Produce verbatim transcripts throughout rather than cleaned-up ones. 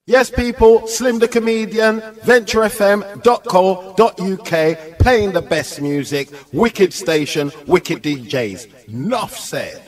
Yes, people, Slim the Comedian, venture f m dot co dot u k, playing the best music, wicked station, wicked D Js. Nuff said.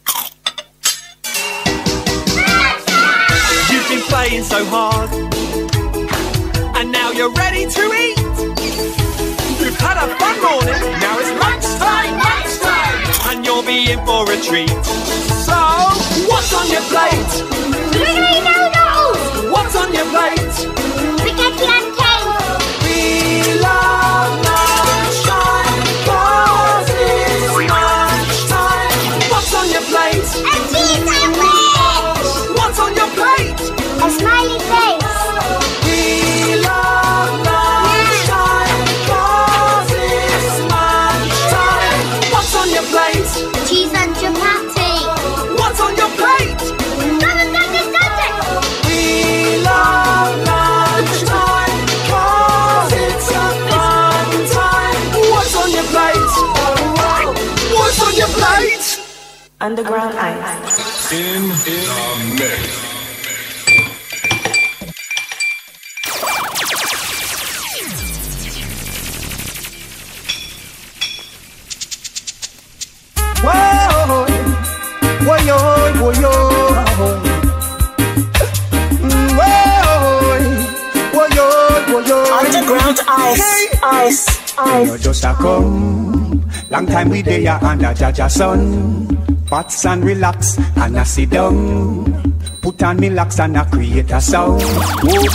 You've been playing so hard, and now you're ready to eat. You've had a fun morning, now it's lunchtime, lunchtime, and you'll be in for a treat. So, what's on your plate? Blueberry noodles! What's on your plate? Spaghetti and cake! We love lunchtime, 'cause it's lunchtime. What's on your plate? A cheese sandwich! What's on your plate? A smiley face! We love lunchtime, 'cause it's lunchtime. What's on your plate? Cheese and chapati! What's on your plate? Southern Dutch Dutch! We love lunchtime, 'cause it's a fun time. What's on your plate? What's on your plate? Underground Ice. In the mix. Whoa, whoa, yo, whoa, yo. Mm, whoa, whoa, yo, whoa, yo. Underground Ice. Ice. Ice. You just a come. Long time we there under Jaja sun. Pats and relax and I sit down. Put on me locks and I create a sound. Whoa,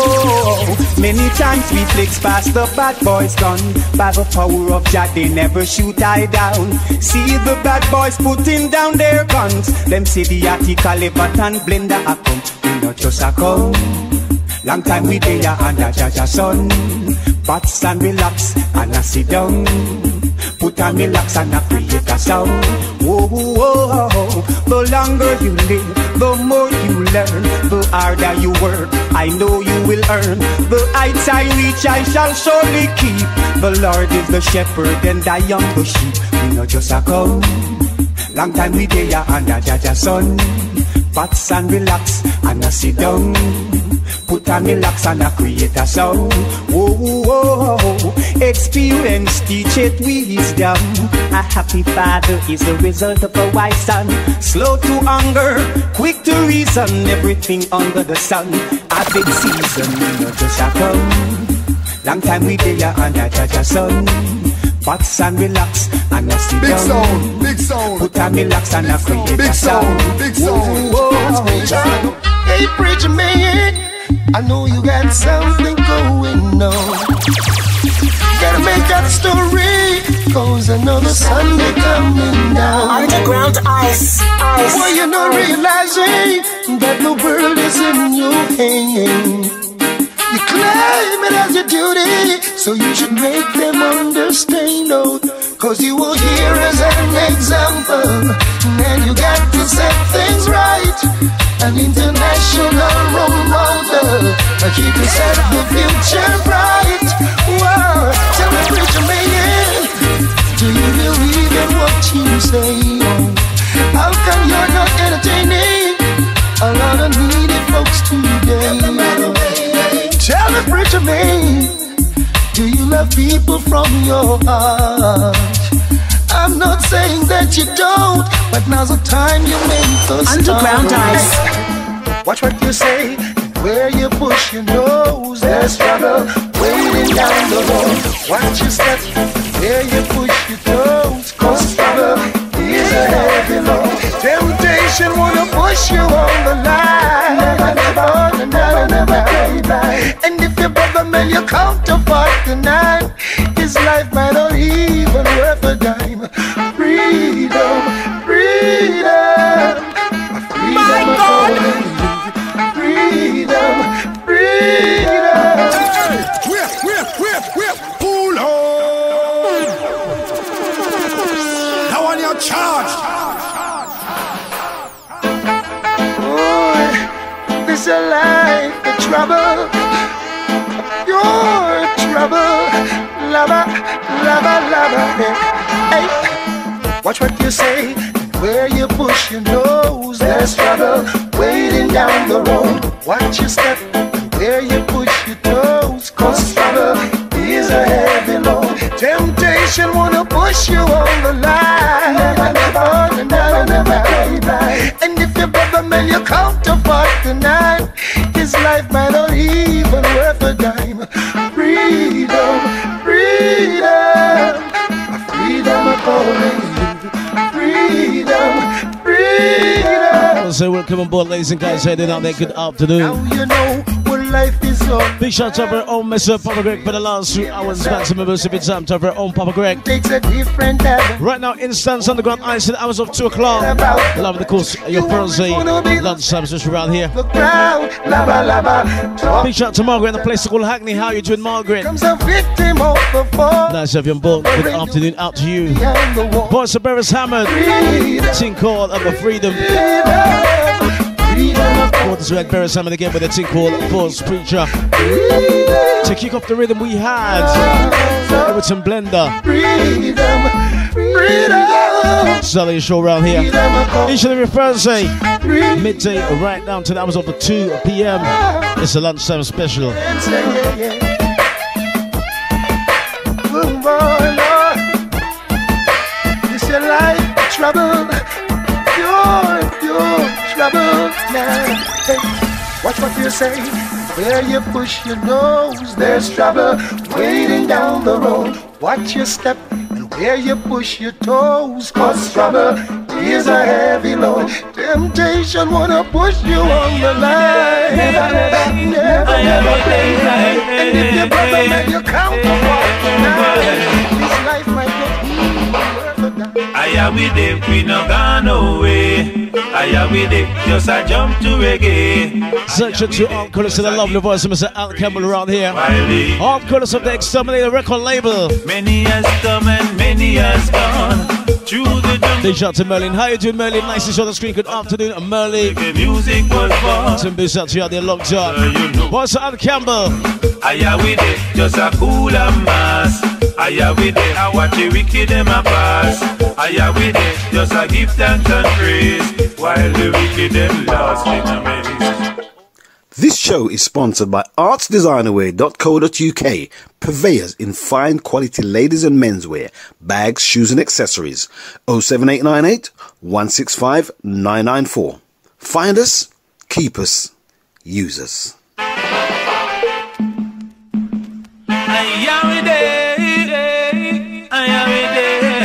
whoa. Many times we flex past the bad boys gun. By the power of Jah, they never shoot I down. See the bad boys putting down their guns. Them see the article, but and blender a come. We not just a come. Long time we there under Jaja sun. Pats and relax and I sit down. Put on me locks and I create a sound. Whoa, whoa, whoa. The longer you live, the more you learn. The harder you work, I know you will earn. The heights I reach, I shall surely keep. The Lord is the shepherd and I am the sheep. We not just a come. Long time we there under Jaja sun. Pats and relax and I sit down. Put on me locks and I create a sound. Whoa, whoa, whoa. Experience teacheth wisdom. A happy father is the result of a wise son. Slow to anger, quick to reason. Everything under the sun. A big season, we not just a come. Long time we there under Jaja sun. Pats and relax and I sit Big down. sound, big sound. Put on me locks and I create Big a sound. sound, big sound. Whoa, whoa. Hey, preacher man, I know you got something going on. Gotta make that story, 'cause another Sunday coming down. Underground Ice. Ice. Boy, you're not realizing that the world is in your hand. You claim it as your duty, so you should make them understand, oh, 'cause you were here as an example. And you got to set things right. An international role model. Keep you set the future bright. Whoa, tell me, preacher man, do you believe in what you say? How come you're not entertaining a lot of needy folks today? Tell me, preacher man, do you love people from your heart? I'm not saying that you don't, but now's the time you make us Underground Ice. Watch what you say, where you push your nose, there's trouble waiting down the road. Watch your step, where you push your toes, 'cause trouble is a heavy load. Temptation wanna push you on the line. Never, never, never, never, never. And if your brother man your counterpart tonight, his life might not even worth a dime. Freedom, freedom, freedom. My God! Freedom, freedom. Whip, whip, whip, whip, pull on. Now on your charge. Boy, this a life of trouble. Your trouble, lover, lover, lover. Hey, watch what you say, where you push your nose, there's trouble waiting down the road. Watch your step, where you push your toes, cause trouble is a heavy load. Temptation wanna push you on the line. Never, never, never, never, never. And if your brother man you count to forty-nine, his life might not even worth a dime. Freedom, freedom, freedom I'm calling you. Freedom, freedom. So welcome on board, ladies and guys. Heading out there. Good afternoon. Now you know what life is all. Big shout out to our own Mister Papa Greg for the last three hours. Maximum members of time to our own Papa Greg. Takes a different avenue. Right now, Instance Underground Ice in the hours of two o'clock. Love the course, your Thursday lunchtime just around here. The crowd, lava, lava. Big shout out to Margaret in a place called Hackney. How you doing, Margaret? Comes a victim of the fall. Nice to have you on board. Good afternoon out to you. Behind the wall. Boys of Beres Hammond. Ting called of the Freedom. Brought this way, Beres Hammond again with a ting called False Preacher. To kick off the rhythm, we had Everton Blender. Freedom, freedom. Starting your show around here each and every Thursday, midday right down to the hours of the two p m. It's a lunchtime special. Good boy, Lord. It's your life trouble. Pure, pure trouble now. Hey, watch what you say. Where you push your nose, there's trouble waiting down the road. Watch your step, and where you push your toes, cause trouble is a heavy load. Temptation wanna push you on the line. Never, never, never, never play right. And if your brother let you count to forty-nine, this life might not be worth a dime. I with it, we no gone away. I with it, just a jump to reggae. Section to all colours to the lovely voice of Mister Al Campbell around here. All colours of the Exterminator record label. Many has come and many has gone. Through the jungle. Big shout out to Merlin. How you doing, Merlin? Nice to show the screen. Good afternoon, Merlin. The music was fun. Some big shout out to you out there locked up. Uh, you know. Voice of Al Campbell. I with it, just a cool and mass. I with it, I watch the wicked them a pass. I with it, just a give thanks and praise, while the wicked them lost in a maze. This show is sponsored by arts designer wear dot co dot U K, purveyors in fine quality ladies and menswear, bags, shoes and accessories. oh seven eight nine eight, one six five, nine nine four. Find us, keep us, use us. I am with it, I am with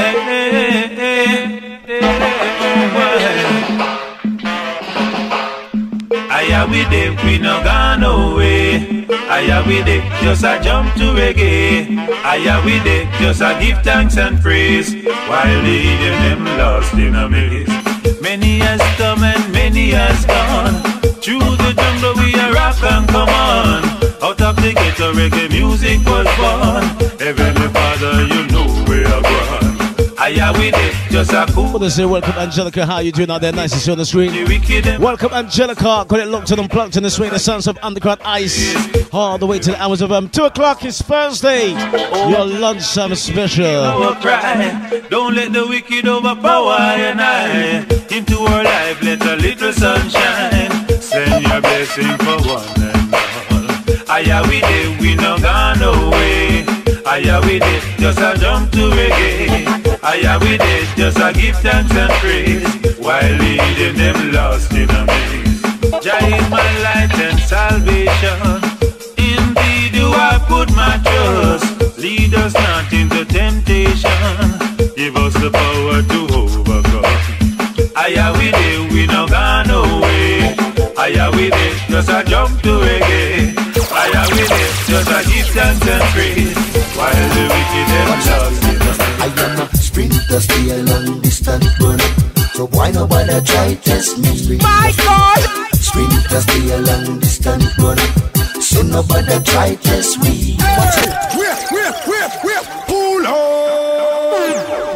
it. I am with it, we no gone away. I am with it, just a jump to reggae. I am with it, just a give thanks and praise, while the heathen them lost in a maze. Many has come and many has gone. Through the jungle we are rock and come on. Out of the ghetto reggae music was born. Heavenly Father, you know where I'm gone. I am with it, just a cool. What is it? Welcome, Angelica. How you doing out there? Nice to see you on the screen. Welcome, Angelica. Got it locked and unplugged in the swing. The sounds of Underground Ice. All the way to the hours of um, two o'clock is Thursday. Your lunchtime special. Don't let the wicked overpower and I. Into our life, let a little sunshine. Send your blessing for one and all. I am with it, we no gone away. I am with it, just a jump to reggae. I am with it, just a give thanks and praise, while leading them lost in a maze. Jah is my light and salvation. Indeed, you I put my trust. Lead us not into temptation. Give us the power to overcome. I am with it, we no gone away. I am with it, just a jump to reggae. I am with it, just a give thanks and praise, while the wicked them lost in a maze. I am a sprinter, stay a long distance runner. So why nobody try test me? My God! Sprinter, stay a long distance runner. So nobody try test me. Watch it. Whip, whip, whip, whip, pull on.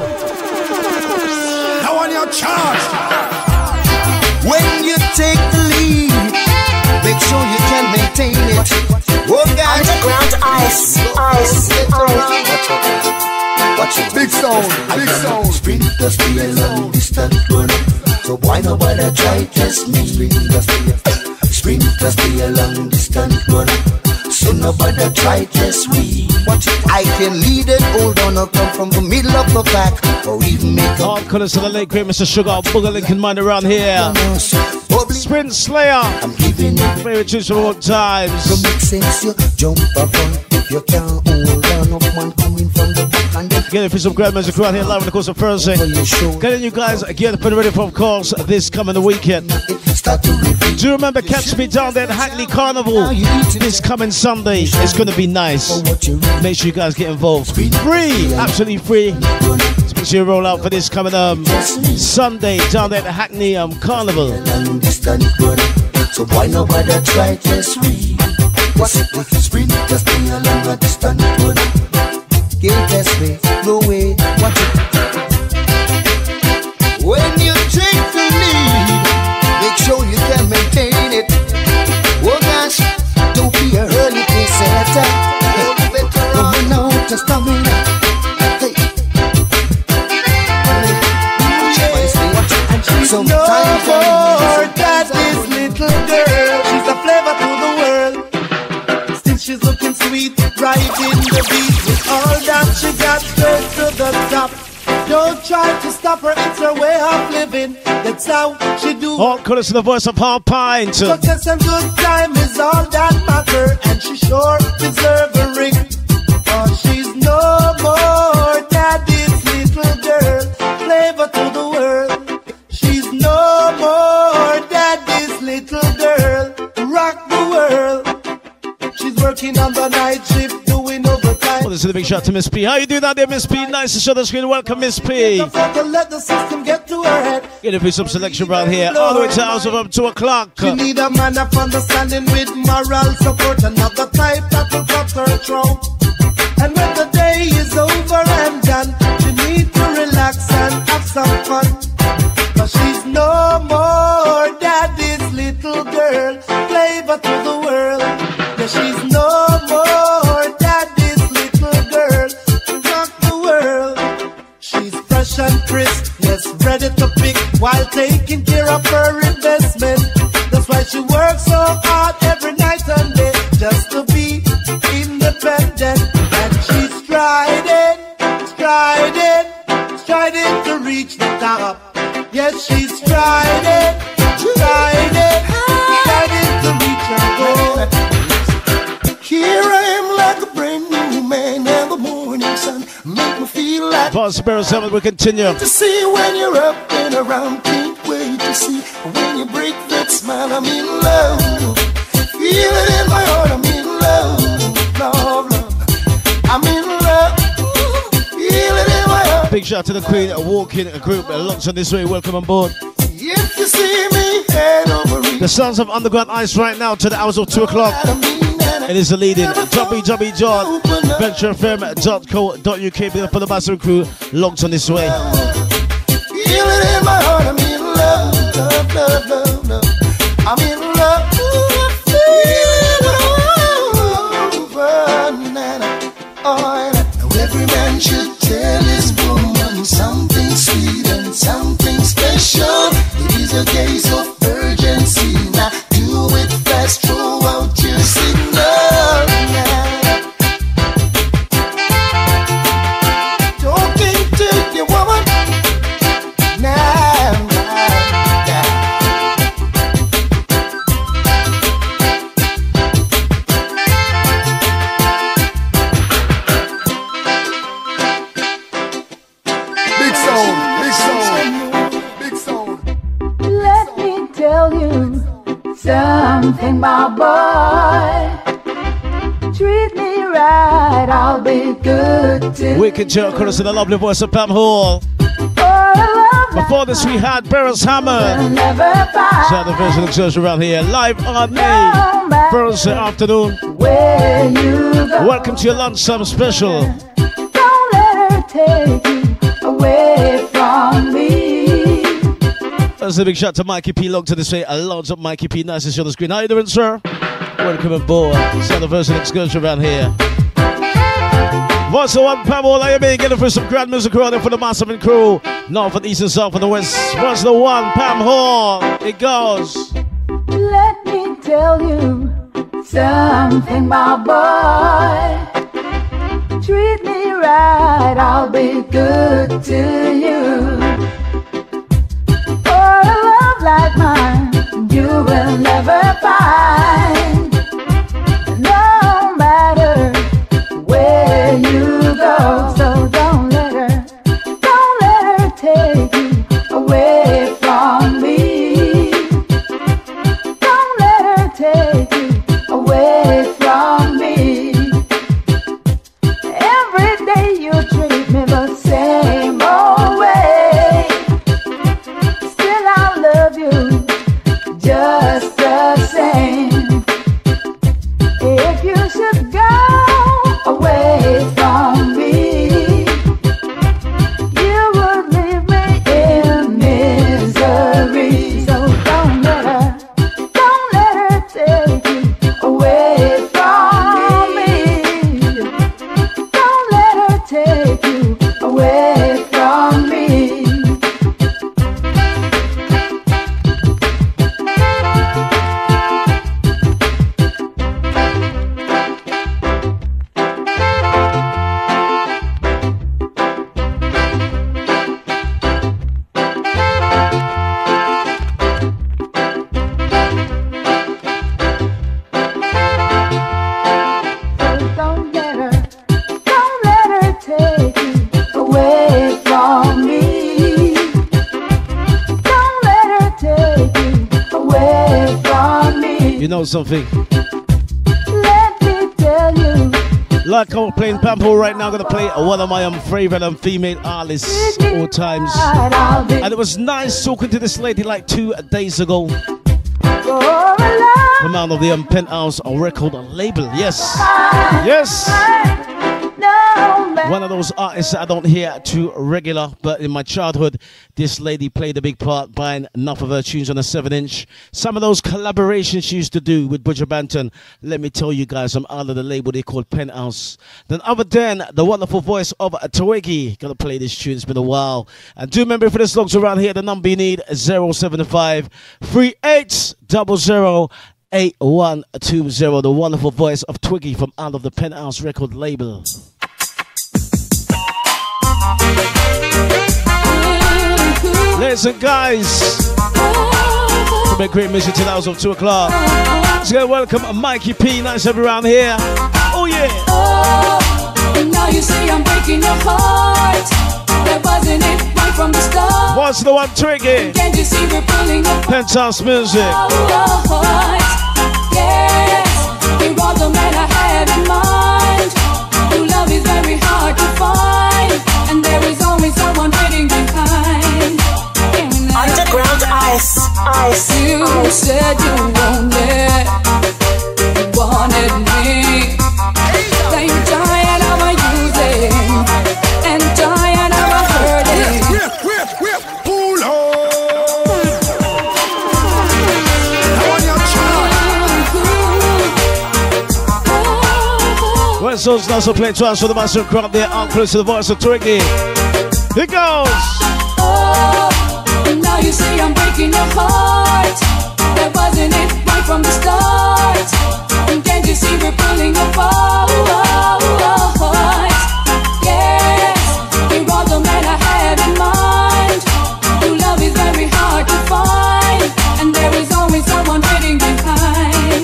Now on your charge. When you take the lead, make sure you can maintain it. Oh, guys. Underground Ice, Ice, Ice. Watch Watch it. Big sound, big sound. Sprint just be a long distance runner. So why nobody try test me? Sprint just be a, sprint just be a long distance runner. So nobody try test me. Watch it. I can lead it, hold on, or come from the middle of the pack, or even make a All colours to the late great Mister Sugar, Booger Lincoln Mind around here. Sprint Slayer. I'm giving it. Favorite tunes from all times. So make sense, you jump up front if you can't hold on. Up one coming from the back and then Getting for some great music around here live on the course of Thursday. Getting you guys again put ready for, of course, this coming weekend. Do you remember catch me down there at Hackney Carnival this coming Sunday? It's going to be nice. Make sure you guys get involved. Free, absolutely free. Especially a roll out for this coming um, Sunday down there at Hackney um, Carnival. so why nobody try test me? What's it with sprint just be a longer distance runner? Can't test me, no way. Watch it. When you take the lead, make sure you can maintain it. Oh gosh, don't be a early pace setter. Coming out, just coming out. Hey. And she's no more than this little girl. She's a flavor to the world. Still she's looking sweet, right in the beat. With all that she got, straight to the top. Don't try to stop her, it's her way of living. That's how she do. All colours to the voice of Paul Pine. Success and good time is all that matter, and she sure deserve a ring. Cause she's no more than this little girl, flavor to the world. She's no more than this little girl, rock the world. She's working on the night shift, doing overtime. Well, this is a big shout to Miss P. How you doing out there, Miss P? Nice to show the screen. Welcome, Miss P. To let the system get to her head. Gonna be some selection around here, all the way to hours of up two o'clock. She need a man of understanding with moral support, another type that will cut her throat. And when the day is over and done, she need to relax and have some fun. Cause she's no more than this little girl, flavor to the world. Yeah, she's no more than this little girl, rock the world. She's fresh and crisp, yes, ready to pick, while taking care of her investment. That's why she works so hard every night and day, just to be independent. And she's striding, striding, striding to reach the top. Yes, she's striding, striding, striding to reach her goal. Here I am like a brand new man, and the morning sun make me feel like Pause Spirit seven, we continue. to see when you're up and around. Can't wait to see when you break that smile. I'm in love, feel it in my heart. I'm in love, love, love. I'm in love, feel it in my heart. Big shout to the Queen, a walking group, a lots on this way. Welcome on board. If you see me head over The sounds of Underground Ice right now to the hours of two o'clock. It is the leading w w w dot venture f m dot co dot u k. For the master crew, logged on this way. feel it in my heart. I'm in love, love, love, love, love. I'm in love, ooh, I feel it over, nana. Oh, now every man should tell his woman something sweet and something special. It is a case of urgency. Now do it fast, throw out your signal. Talking to your woman. Now, now, now. Big sound, big sound, big sound. Let me tell you something, my boy. Treat me right, I'll be good to Wicked Joe, chorus in the lovely voice of Pam Hall. Before this, we had Barrels Hammond. Shout the version of church around here, live on a Thursday afternoon. where you go. Welcome to your lunchtime special. Don't let her take you away from me. That's a big shout to Mikey P. Logged to the say, a lot of Mikey P. Nice to see on the screen. How you doing, sir? Welcome aboard. Shout the version excursion around here. What's the one, Pebble? I mean, getting for some grand music around there for the massive and crew. North and east and south and the west. What's the one, Pam Hall? It goes. Let me tell you something, my boy. Treat me right, I'll be good to you. For a love like mine, you will never find. No matter where you go, so don't let her, don't let her take you away from me. Don't let her take you away from me. Every day you treat me the same old way. Still I love you just the same. If you should go away from me, you would leave me in misery. So don't let her, don't let her take you away from me. Don't let her take you away from me. Don't let her, don't let her take you away from me. Don't let her take you away from me. You know something? Let me tell you, Like I'm playing Pam Hall right now, I'm going to play one of my um, favorite um, female artists all times. I'll be And it was nice talking to this lady like two days ago. for a love Come out of the um, Penthouse record label. Yes. Yes. no matter. One of those artists I don't hear too regular, but in my childhood, this lady played a big part, buying enough of her tunes on a seven inch. Some of those collaborations she used to do with Butcher Banton, let me tell you guys, I'm out of the label they called Penthouse. Then other than the wonderful voice of Twiggy, gonna play this tune, it's been a while. And do remember for the slogs around here, the number you need, zero seven five, three eight zero zero, eight one two zero, the wonderful voice of Twiggy from out of the Penthouse record label. Listen, guys, we make great music till hours of two o'clock. Let's go welcome Mikey P. Nice to have you around here. Oh yeah. Oh, and now you say I'm breaking your heart. That wasn't it right from the start. What's the one tricky? Can't you see we're pulling apart? Penthouse music. Yes, you're all the man I had in mind. True love is very hard to find, and there is always someone waiting behind. Underground ice, ice. You ice. said you wanted, you wanted me. Then you're tired of my using, and tired of my hurting. Whip, whip, whip, pull on. I want your child. West Coast also playing twice for the massive crowd there, out close to the voice of Twiggy. Here goes. Oh, and now you say I'm breaking your heart. That wasn't it right from the start. And can't you see we're pulling apart? Yes, you're all the man I had in mind. True love is very hard to find, and there is always someone waiting behind.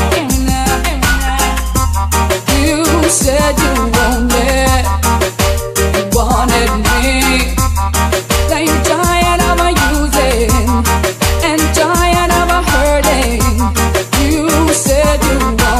You said you wanted, you wanted me. Then you're tired of my using, and tired of my hurting. You said you wanted.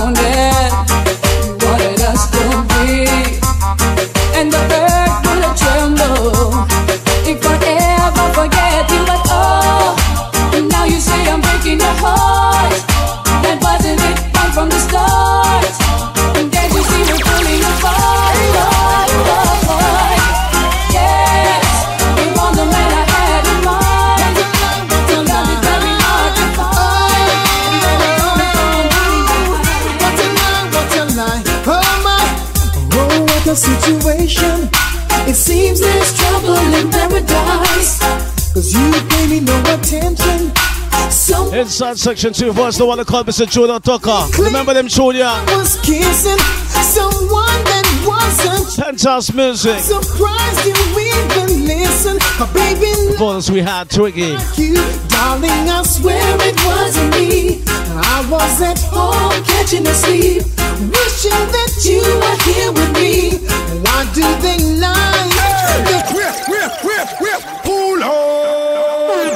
a situation. It seems there's trouble in paradise, cause you pay me no attention. Some Inside section two voice, the one that called Mister Junior Tucker. Remember them, Junior? was kissing someone that wasn't. Penthouse Music. Surprised you even listen. A baby Before this we had Twiggy. like you, darling, I swear it wasn't me. I was at home catching a sleep, wishing that you were here with me. Why do they lie? Whip, whip, whip, whip, pull on.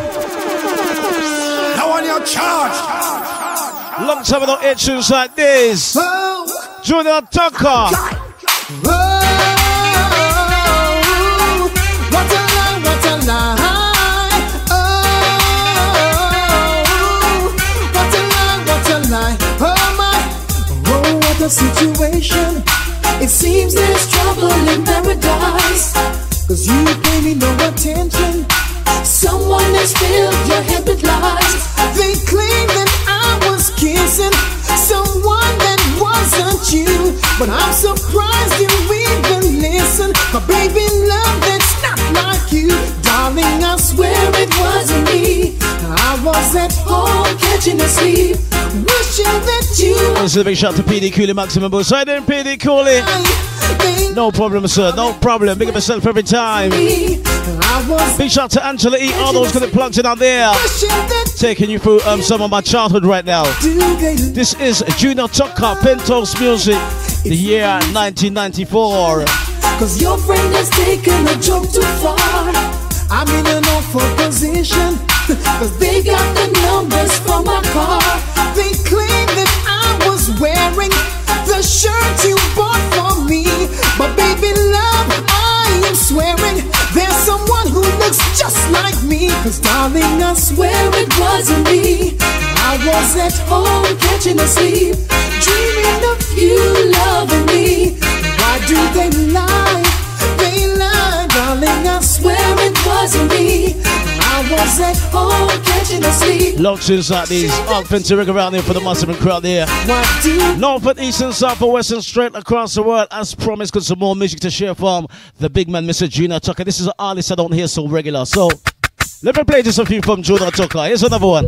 Now on your charge. Long time without hit tunes like this. Oh, Junior Tucker. oh, what a lie, what a lie. Oh, what a lie, what a lie. Oh my, oh what a situation. It seems there's trouble in paradise, cause you pay me no attention. Someone has filled your head with lies. They claim that I was kissing someone that wasn't you, but I'm surprised you even listen. A baby love that's not like you, darling, I swear it wasn't me. I was at home catching a sleep, wishing that you This is a big shout to P D Cooley Maximum Boost. Right there, P D Cooley. No problem, sir. No problem. Big up yourself every time. Big shout to Angela E. All those got it plugged in out there. Taking you through um, some of my childhood right now. This is Junior Tucker, Penthouse Music, the year nineteen ninety-four. Cause your friend has taken a joke too far. I'm in an awful position, cause they got the numbers from my car. They claim that I was wearing the shirt you bought for me, but baby love, I am swearing there's someone who looks just like me. Cause darling, I swear it wasn't me. I was at home catching a sleep, dreaming of you loving me. Why do they lie? They lie, darling, I swear it wasn't me. I was at home catching a sleep. Long tunes like these, authentic rig around here for the Muslim crowd here. North and east and south and west and straight across the world. As promised, got some more music to share from the big man, Mister Junior Tucker. This is an artist I don't hear so regular. So, let me play this a few from Junior Tucker. Here's another one.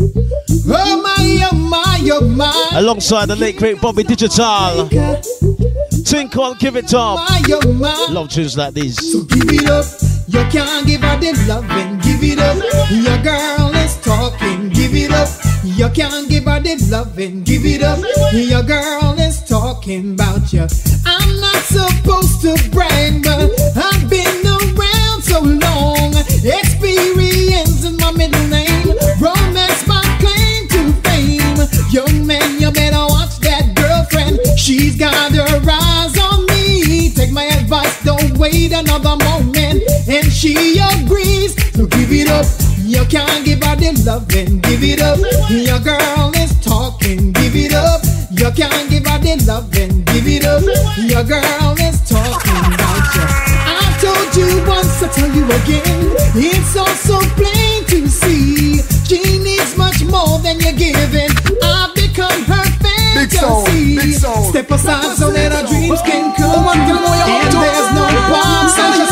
Oh my, oh my, oh my. Alongside the late great Bobby Digital. Think called Give It Up. My, oh my. Love tunes like these. So give it up. You can't give her the loving. Give it up. Your girl is talking. Give it up. You can't give her the loving. Give it up. Your girl is talking about you. I'm not supposed to brag, but I've been around so long. Experience is my middle name. Romance my claim to fame. Young man, you better watch that girlfriend. She's got her eyes on me. Take my advice, don't wait another moment. And she agrees, so give it up. You can't give her the loving. Give it up. Your girl is talking. Give it up. You can't give her the loving. Give it up. Your girl is talking about you. I told you once, I tell you again. It's also plain to see. She needs much more than you're giving. I've become her fantasy. Step aside so that our dreams can come. And there's no bomb.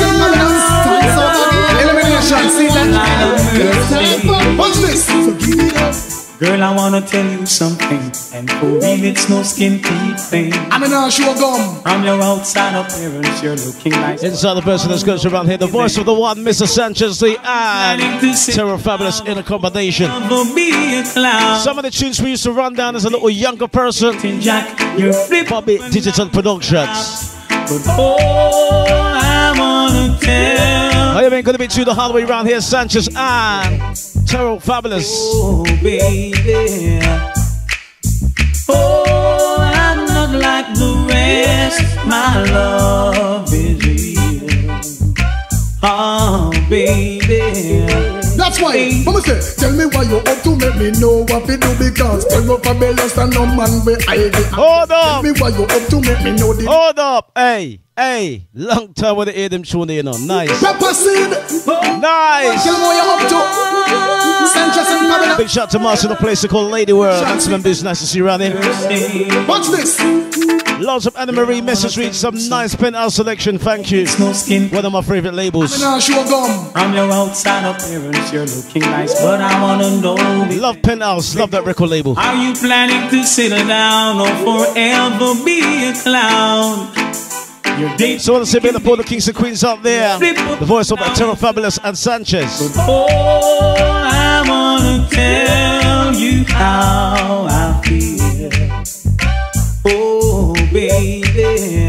Elimination, see that? Watch this. So give it up. Girl, I wanna tell you something, and for real, it's no skin deep thing. I'm in a show gum. From your outside appearance, you're looking like inside the person that's goes around here, the voice of the one, Mister Sanchez Lee, and Terror Fabulous in a combination. Some of the tunes we used to run down as a little younger person. Bobby Digital Productions. But oh, I wanna tell. I ain't gonna be too the hard way around here, Sanchez and Terrell Fabulous. Oh, baby. Oh, I'm not like the rest. My love is real. Oh, baby. That's why, Mama say, tell me why you up to make me know what to do, because tell me fabulous and no man will hide it. Hold up. Tell me why you up to make me know the. Hold up, hey, hey, long time with the hear them tune in on. Nice. Pepper seed. Nice. Tell me why you up to. Sanchez and Pamela. Big shout to Martin, a place called Lady World. That's some business nice to see around here. Watch this. Lots of Anna Marie message reads, some nice Penthouse selection. Thank you. One of my favorite labels. From your outside appearance, you're looking nice, but I wanna know. Love Penthouse, love that record label. Are you planning to settle down or forever be a clown? Your date. So I want to say big up all the kings and queens out there. The voice of Terra Fabulous and Sanchez. Oh, I wanna tell you how I feel. Oh, baby.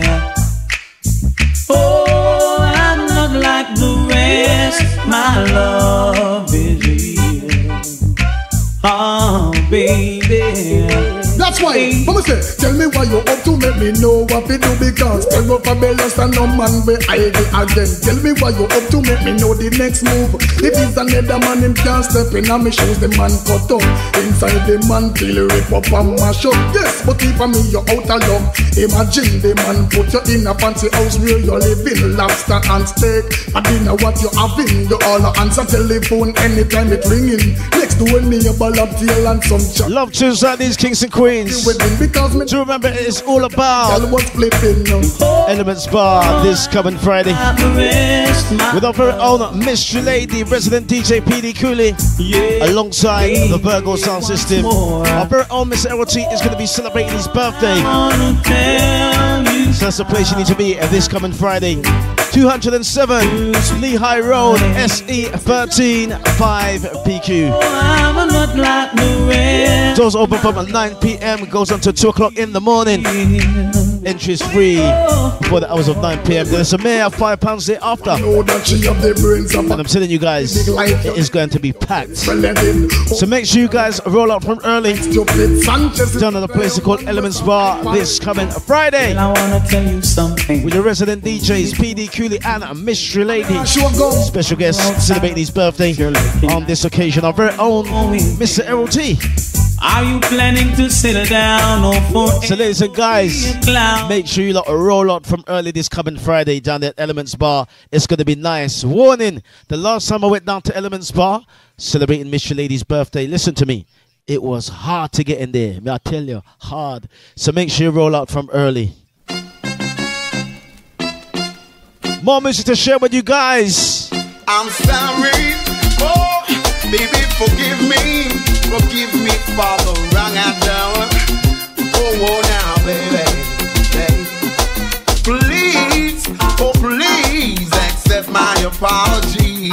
Oh, I'm not like the rest. My love is real. Oh, baby. That's why, Mama say, tell me why you up to make me know what we do because tell me fabulous and no man be hide it again. Tell me why you up to make me know the next move. If it's another man, him can't step in and me shoes the man cut up. Inside the man till rip up and mash up. Yes, but if I me you out of luck, imagine the man put you in a fancy house where you living lobster and steak. I dinner what you having, you all answer telephone anytime it ringing. Next to me a ball of tail and some chat. Love tunes like these kings and queens. To remember, it's all about Elements Bar this coming Friday with our very own Mystery Lady, resident D J P D Cooley, alongside the Virgo sound system. Our very own Mister L T is going to be celebrating his birthday. So that's the place you need to be this coming Friday. two oh seven Lehigh Road, S E thirteen five P Q. Doors open from nine p m goes on to two o'clock in the morning. Entry is free before the hours of nine p m There's a mere five pounds there after. And I'm telling you guys, it is going to be packed. So make sure you guys roll out from early. Down at a place called Elements Bar this coming Friday. I wanna tell you something. With your resident D Js P D Cooley and Mystery Lady. Special guest celebrating his birthday on this occasion. Our very own Mister L T. Are you planning to settle down or for? So ladies and guys, make sure you lot roll out from early this coming Friday down there at Elements Bar. It's going to be nice. Warning, the last time I went down to Elements Bar celebrating Mystery Lady's birthday, listen to me, it was hard to get in there. May I tell you, hard. So make sure you roll out from early. More music to share with you guys. I'm sorry, oh, baby, forgive me. Forgive me for the wrong I've done. Oh, oh, now, baby, baby. Please, oh, please accept my apology.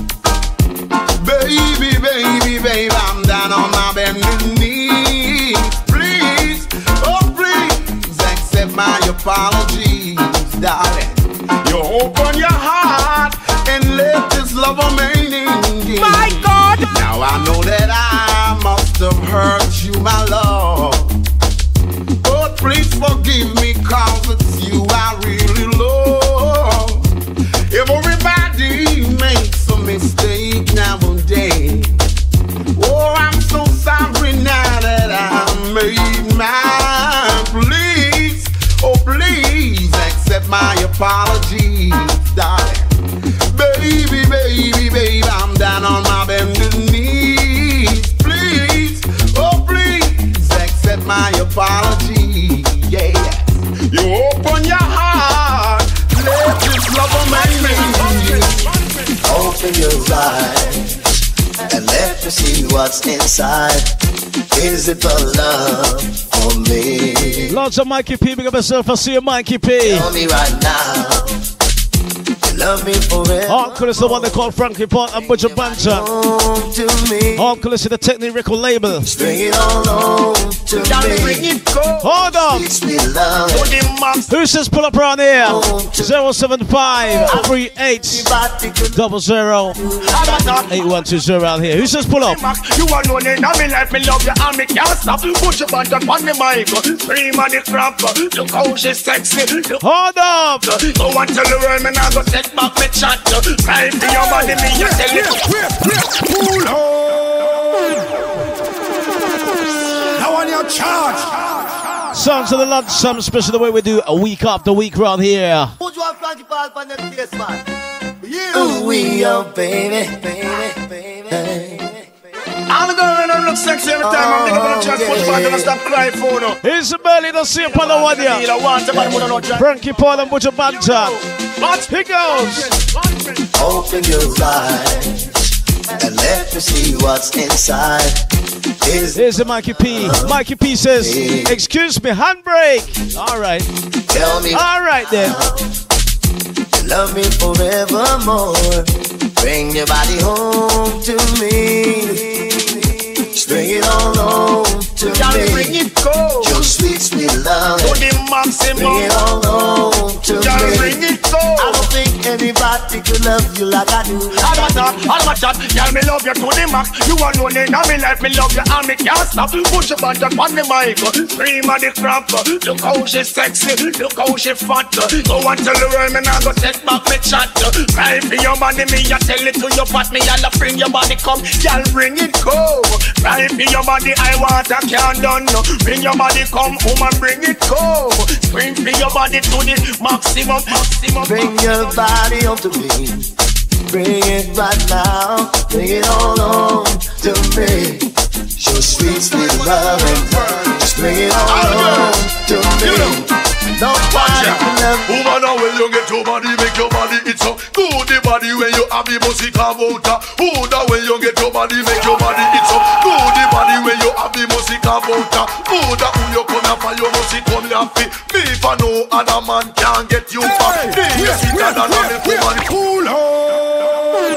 Baby, baby, baby, I'm down on my bended knees. Please, oh, please accept my apologies, darling. You open your heart and let this love remain in you. My God! Now I know that I must have hurt you, my love. But please forgive me, cause it's you I really love. Everybody makes a mistake nowadays. Oh, I'm so sorry now that I made mine. Please, oh please accept my apologies, darling. Baby, baby, baby, I'm down on my bended knees. Please, oh please accept my apology. Yeah, you open your heart, let this love remain. Open your eyes and let me see what's inside. Is it for love or me? Lots of Mikey P, big up yourself. I see you, Mikey P. Tell me right now. Love me forever. Hardcore is the one they call Frankie Port and Butcher Banter. Hardcore is the Technic record label. Bring it all on to me. Hold on. Who says pull up around here? zero seven five three eight zero zero eight one two zero around here. Who says pull up? You are known in me life, me love you and me can't stop. Push your band up on the mic, scream on the crap. Look how she's sexy. Hold up. Go and tell the world me now go take back me chat. Time for your body, me you tell it. Cool on. Now on your charge. Sounds of the lunch, some special the way we do a week after week round here. Who's your Frankie Paul on the place, man? You, we, oh baby, baby, baby. I'm gonna run look sexy every time. I'm gonna just push back and stop crying for no. Here's the belly, the same upon the one here. Frankie Paul and Butcher Banton. Here goes. Open your eyes and let me see what's inside. Is Here's the Mikey P. Mikey P says, excuse me, handbrake. All right. Tell me. All right then. Love me forevermore. Bring your body home to me. Bring it all home to Y'all me. bring it go. Your sweet, sweet love. To the maximum. Bring it all home to Y'all me. bring it go. I don't think anybody could love you like I do. All of that, all of that, y'all me love you to the max. You alone in me life, me love you and me can't stop. Push your band up on the mic, scream at the crap. Look how she sexy, look how she fat. Go and tell the world me now go take back me chat. Cry for your body, me I tell it to your pot. Me I'll bring your body come, y'all bring it go. Cry for your body, I want a can't done. Bring your body come, woman bring it go. Scream for your body to the maximum, maximum. Bring your body home to me. Bring it right now. Bring it all on to me. Your sweet, sweet love and just bring it all on to me. Nobody can love you. Woman, now when you get your body, make your body it's so good. The body when you have the music come out. Who that when you get your body, make your body it's so good. The body when you have the music come out. Who that when you come here for your music come here for me for no other man can get you back. Me is sweeter than a milk woman. Cool on.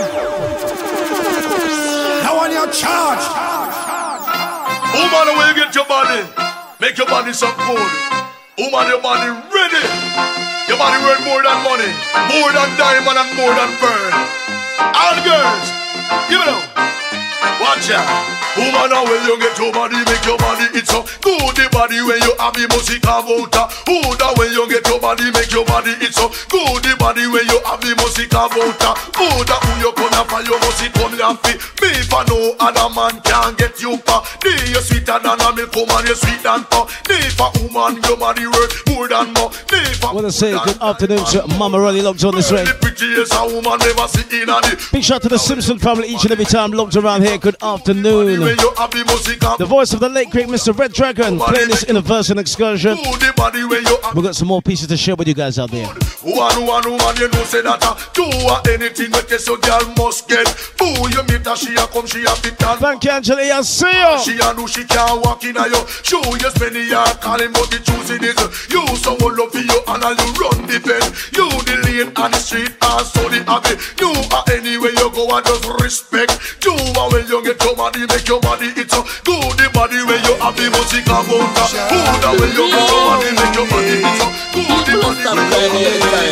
Now on your charge. Woman, when you get your body, make your body so good. Woman, your body ready. Your body worth more than money, more than diamond and more than pearl. All girls, give it up. Watch out. Woman, now when you get your body, make your body it's so good. The body when you have the music come out. Who that when you get your body, make your body it's so good. The body when you have the music come out. Who that when you come here for your music come here for me for no other man can get you for. They you sweeter than a milk woman, you sweet than for. They for woman, your body worth more than more. They for I want to say good afternoon to Mama Rolly locked on this way. prettiest a woman never see in a day. Big shout to the Simpson family each and every time locked around here. Good afternoon. When you have the music come. The voice of the late great Mister Red Dragon playing this in a verse and excursion. The body when you have. We've got some more pieces to share with you guys out there. One, one, one, you know say that uh, do uh, anything with this your girl must get. Boo, you meet her, she a come, she a fit and. Thank you, Angela, I see you. She a know she can't walk in a you. Show you spend the year calling, but the truth is this. You someone love for you and all you run the pen. You the lane and the street and so the happy. You are anywhere you go and just respect. You are when you get your body, make your body it's a good. The body when you have the music about. Who that when you get your body, make your body it's a good. The body when you have the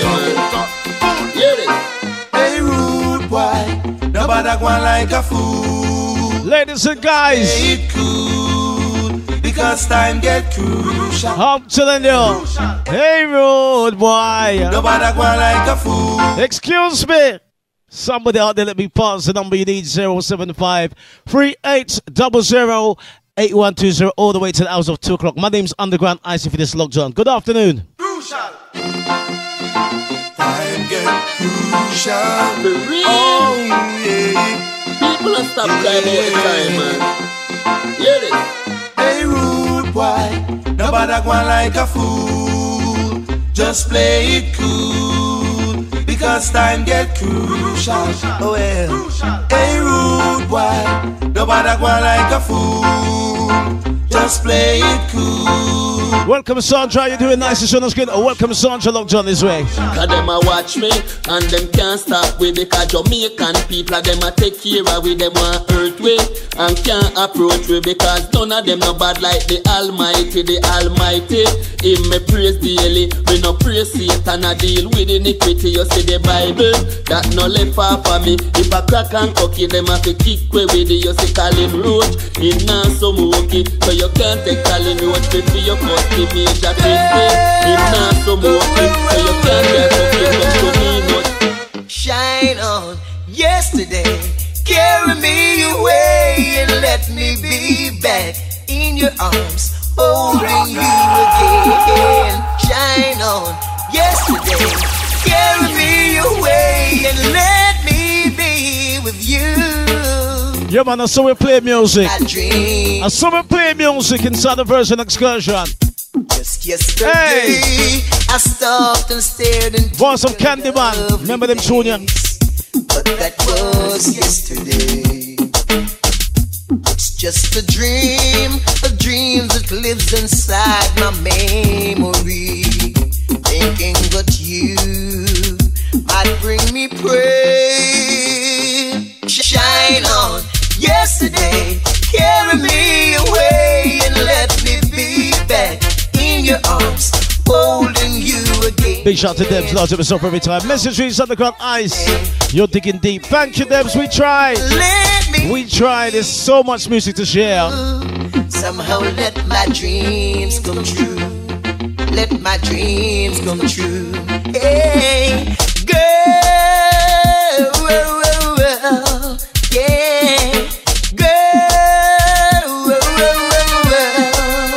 Hey, rude boy, nobody go like a fool. Ladies and guys, it cool because time get crucial. I'm telling you, hey, rude boy, nobody go like a fool. Excuse me. Somebody out there, let me pass the number you need zero seven five three eight zero zero eight one two zero all the way to the hours of two o'clock. My name's Underground Ice. If it is locked on, good afternoon. Crucial. Time get crucial. Oh yeah. People are stop crying all the time, man. Hear this. Hey rude boy, nobody go like a fool. Just play it cool because time get crucial. Oh well. Hey rude boy, nobody go like a fool. Just play it cool. Welcome, Sandra. You're doing nice and showing us good. Oh, welcome, Sandra. Locked on this way. Cause them a watch me and them can't stop with me. Cause Jamaican people them a take care of we. Them want hurt we and can't approach we. Because none of them no bad like the Almighty. The Almighty, him me praise daily. We no praise Satan a deal with iniquity. You see the Bible, that no left off of me. If a crack and cocky, them have to kick way with it. You see Colin Roach, him not so smoky. So you can't take Colin Roach to be your cost. Give me a jacket, him not so smoky. So you can't get up to me much. Shine on yesterday, carry me away and let me be back in your arms, holding you again. Shine on yesterday, carry me away and let me be with you. Yeah, man, I saw we play music. I saw we play music inside the version excursion. Just yesterday, hey. I stopped and stared and want some candy, man. Remember them tune ya? But that was yesterday. It's just a dream, a dream that lives inside my memory. Thinking that you might bring me praise. Shine on yesterday, carry me away and let me be back in your arms, holding you again. Big shout to Debs, lots of us up every time. Message reads Underground Ice. You're digging deep. Thank you, Debs. We tried. We tried. There's so much music to share. Somehow let my dreams come true. Let my dreams come true. Hey, girl, well, well, well, yeah, girl, well, well, well,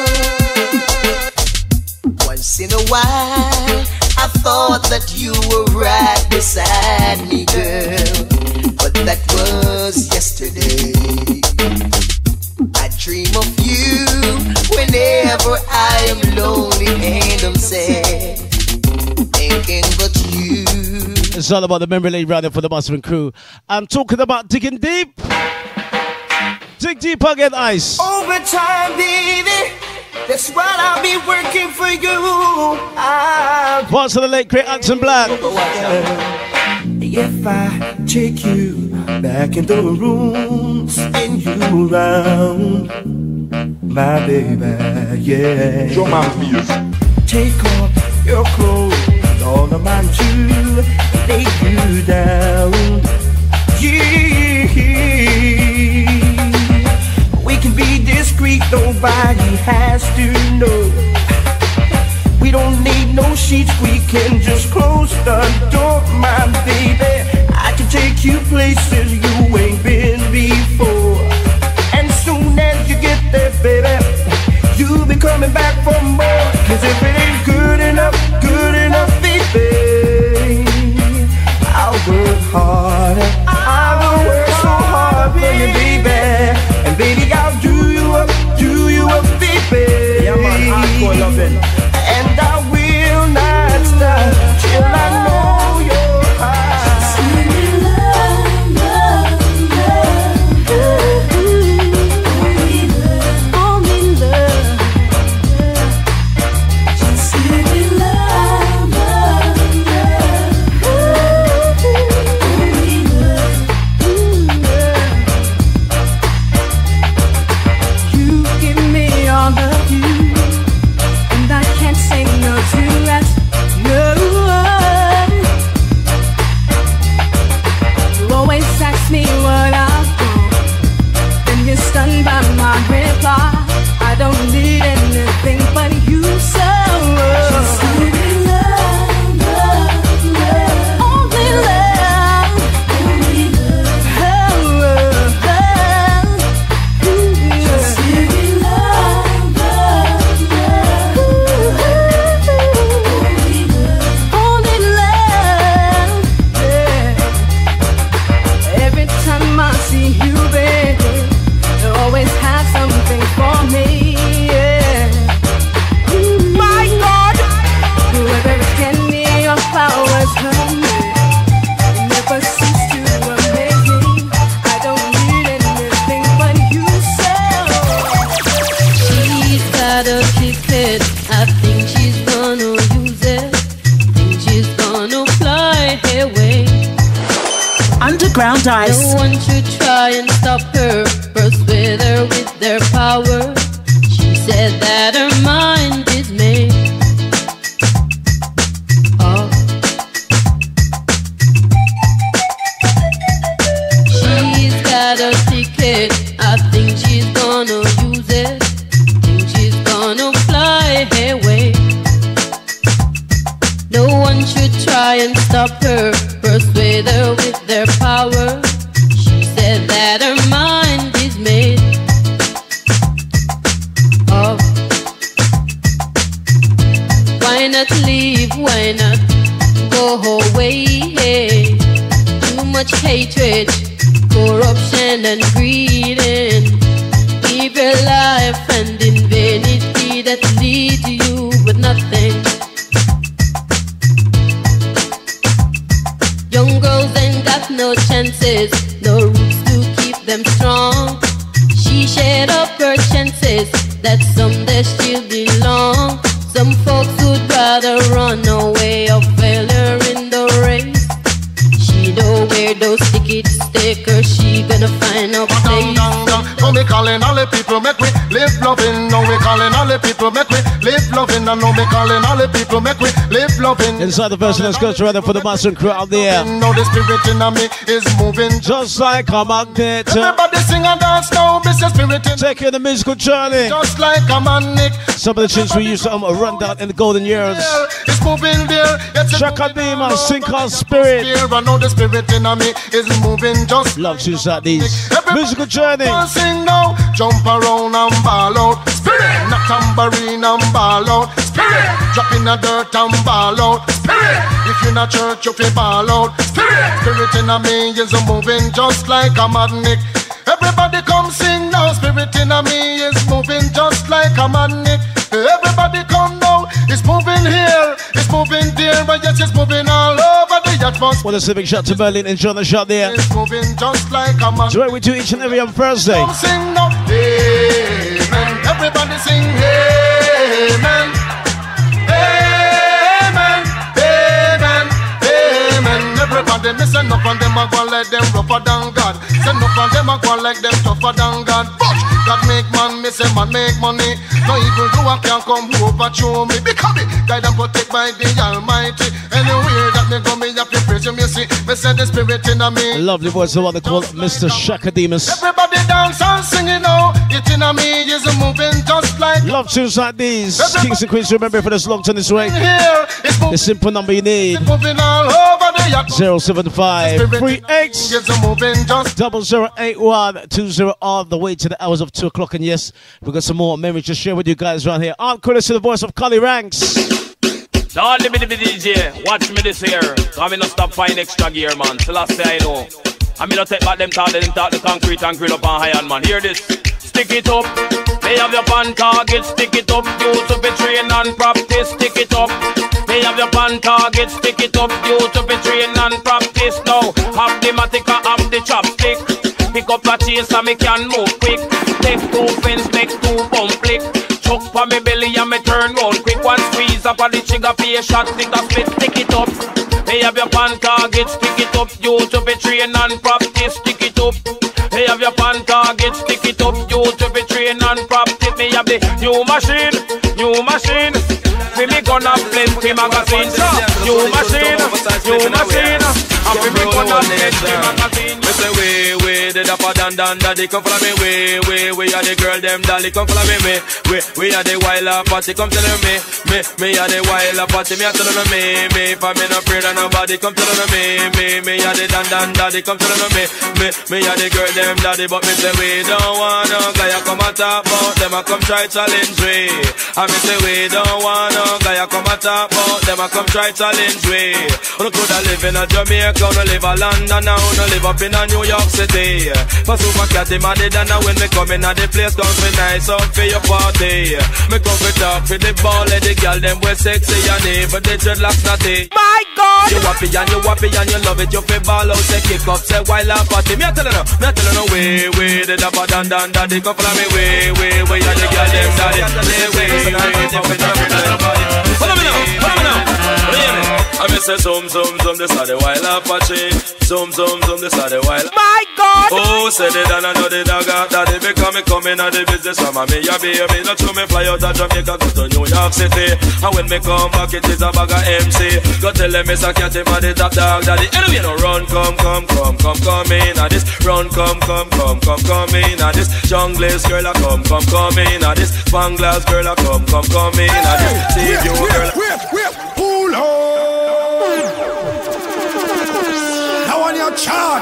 well. Once in a while, I thought that you were right beside me, girl, but that was yesterday. I dream of you whenever I am lonely and I'm sad, thinking but you. It's all about the memory lane round for the Mustering crew. I'm talking about digging deep. Dig deep again, Ice. Overtime, baby. That's what I'll be working for you. I'll Parts of the late great Anson Black. If I take you back in the rooms and you around, my baby, yeah. Show my fears. Take off your clothes, all of mine too, lay you down. Yeah. We can be discreet, nobody has to know. We don't need no sheets, we can just close the door, my baby. I can take you places you ain't been before. And soon as you get there, baby, you'll be coming back for more. Cause if it ain't good enough, good enough, baby, I'll work harder. I will work so hard for you, baby. And baby, I'll do you up, do you up, baby. Yeah, man, hardcore loving. And I will not stop till I know your heart. Sweet love, love, love, only love, only love. Just sweet love, love, love, only love, love. You give me all of you. I can't say no to that, no. You always ask me what I've done, then you're stunned by my reply. I don't need anything but you, so just only love, love, love, only love, only love, oh, oh, oh. Just only love, love, love. Only love, yeah. Every time I see you, baby, you always have something for me, yeah. My God, whoever can be your flowers, honey, you never cease to amaze me. I don't need anything but you, so she's got a ticket. I think she's gonna use it. Think she's gonna fly away. Underground Ice. No one should try and stop her. Persuade her with their power. She said that her mind is made. Oh. She's got a ticket. I think she's gonna use it. Think she's gonna fly away. No one should try and stop her. Persuade her with their power. She said that her mind is made. Oh. Why not leave? Why not go away? Too much hatred corruption and greed and evil life and in vanity that lead you with nothing. Young girls ain't got no chances, no roots to keep them strong. She shared up her chances that someday she'll belong. Some folks would rather run away or failure in the race. She know where those tickets take her, she gonna find a place. Now me calling all the people, make we live loving. Now we calling all the people, make we live loving. And now me calling all the people, make we live loving. Inside the version that's got rather for the master crew out there. Now the spirit in me is moving, just like a magnet. Everybody sing and dance now, Mister Spirit in. Taking the musical journey, just like a magnet. Some of the tunes we used to um, run down in the golden years. It's moving there. Shaka Dima, sink our spirit. I know the spirit in me is moving just. Love tunes like these. Musical journey. Sing now, jump around and ball out. Spirit, not tambourine and ball out. Spirit, drop in the dirt and ball out. Spirit, if you're not church, you feel ball out. Spirit, spirit in me is moving just like a magnet. Everybody come sing now. Spirit in me is moving just like a magnet. Everybody come now. It's moving here, it's moving there, but yes, it's moving all over the atmosphere. Well, it's a big shout to Berlin and John the shot there. It's moving just like a magnet. So we do each and every on Thursday. Come sing now. Amen. Everybody sing amen. Amen. Amen. Amen. Everybody listen up and them a go like them rougher than God. Send up and them a go like them tougher than God. But God make man, me say man make money. No evil do I can come over to me. Because me guide and protect by the Almighty. Anywhere that me go, me have to praise you. Me see, me say the spirit in me. Lovely voice, the one they call Mister Shaka Demus. Everybody dance and sing it now. It in me is moving just like. Love tunes like these. Everybody Kings and Queens, remember for this long time this way. Here, the simple number you need. Moving all over the yacht. zero seven five three eight double zero eight one two zero on the way to the hours of two o'clock. And yes, we've got some more memories to share with you guys right here. I'm Curtis to the voice of Cully Ranks. Don't leave me the D J, watch me this here. I'm gonna stop finding extra gear, man. Till I say I know. I'm gonna take back them talk, them talk the concrete and grill up on high man. Hear this, stick it up. They have your pan target, stick it up. Use to be train and practice, stick it up. They have your pan target, stick it up. Use to be train and practice now. Have the matica, have the chopstick. Pick up a chase and me can move quick. Take two fins, make two bump flick. Chuck for me belly and me turn round quick. One squeeze up on the trigger for a shot, stick a split, stick it up. They have your pan target, stick it up. Use to be train and practice, stick it up. They have your pan target, stick it up. Use to be train and practice. Me have the new machine, new machine. Me me gonna plenty magazines. New machine, new machine. And me me gonna plenty magazines. Me say way, way, the dapper dan dan daddy come follow me. Way, way, we are the girl them dolly come follow me. Me, we, we are the wild party come tell me. Me, me are the wild party. Me a tell me, me. For me no afraid of nobody come tell me. Me, me are the dan dan daddy come tell me. Me, me are the girl them daddy, but me say we don't want no guy come and talk about them a come try challenge we. And me say we don't want no guy come and talk about them a come try challenge we. You coulda live in a Jamaica, you live a London, now you live up in a New York City. For super cat him a dead and when me come in a the place come for nice up for your party. Me come for talk for the ball, let the girl them wear sexy and even the dreadlocks natty. My God! You happy and you happy and you love it, you feel ball out, say kick up, say wild and party. Me a tell you no, me a tell you no, way, way, the dapper dan dan daddy come follow me, way, way, way, and the girl them daddy, way, way, way, follow me now, follow me now, hear me? I me say zoom, zoom, zoom, this are the wild Apache. Zoom, zoom, zoom, this are the wild. My God! Oh, say the dan and know the dagger, daddy because me coming at the business from me, ya baby. Not true me fly out of Jamaica, go to New York City. And when me come back, it is a bag of M C. Go tell them Mister Cat him a the top dog, daddy. Anyway, no run, come, come, come, come, come in at this. Run, come, come, come, come, come in at this. Junglist girl, a come, come, come in at this. Spanglass girl, a come, come, come in at this. See you, girl. Whip, whip, pull on. Now on your charge.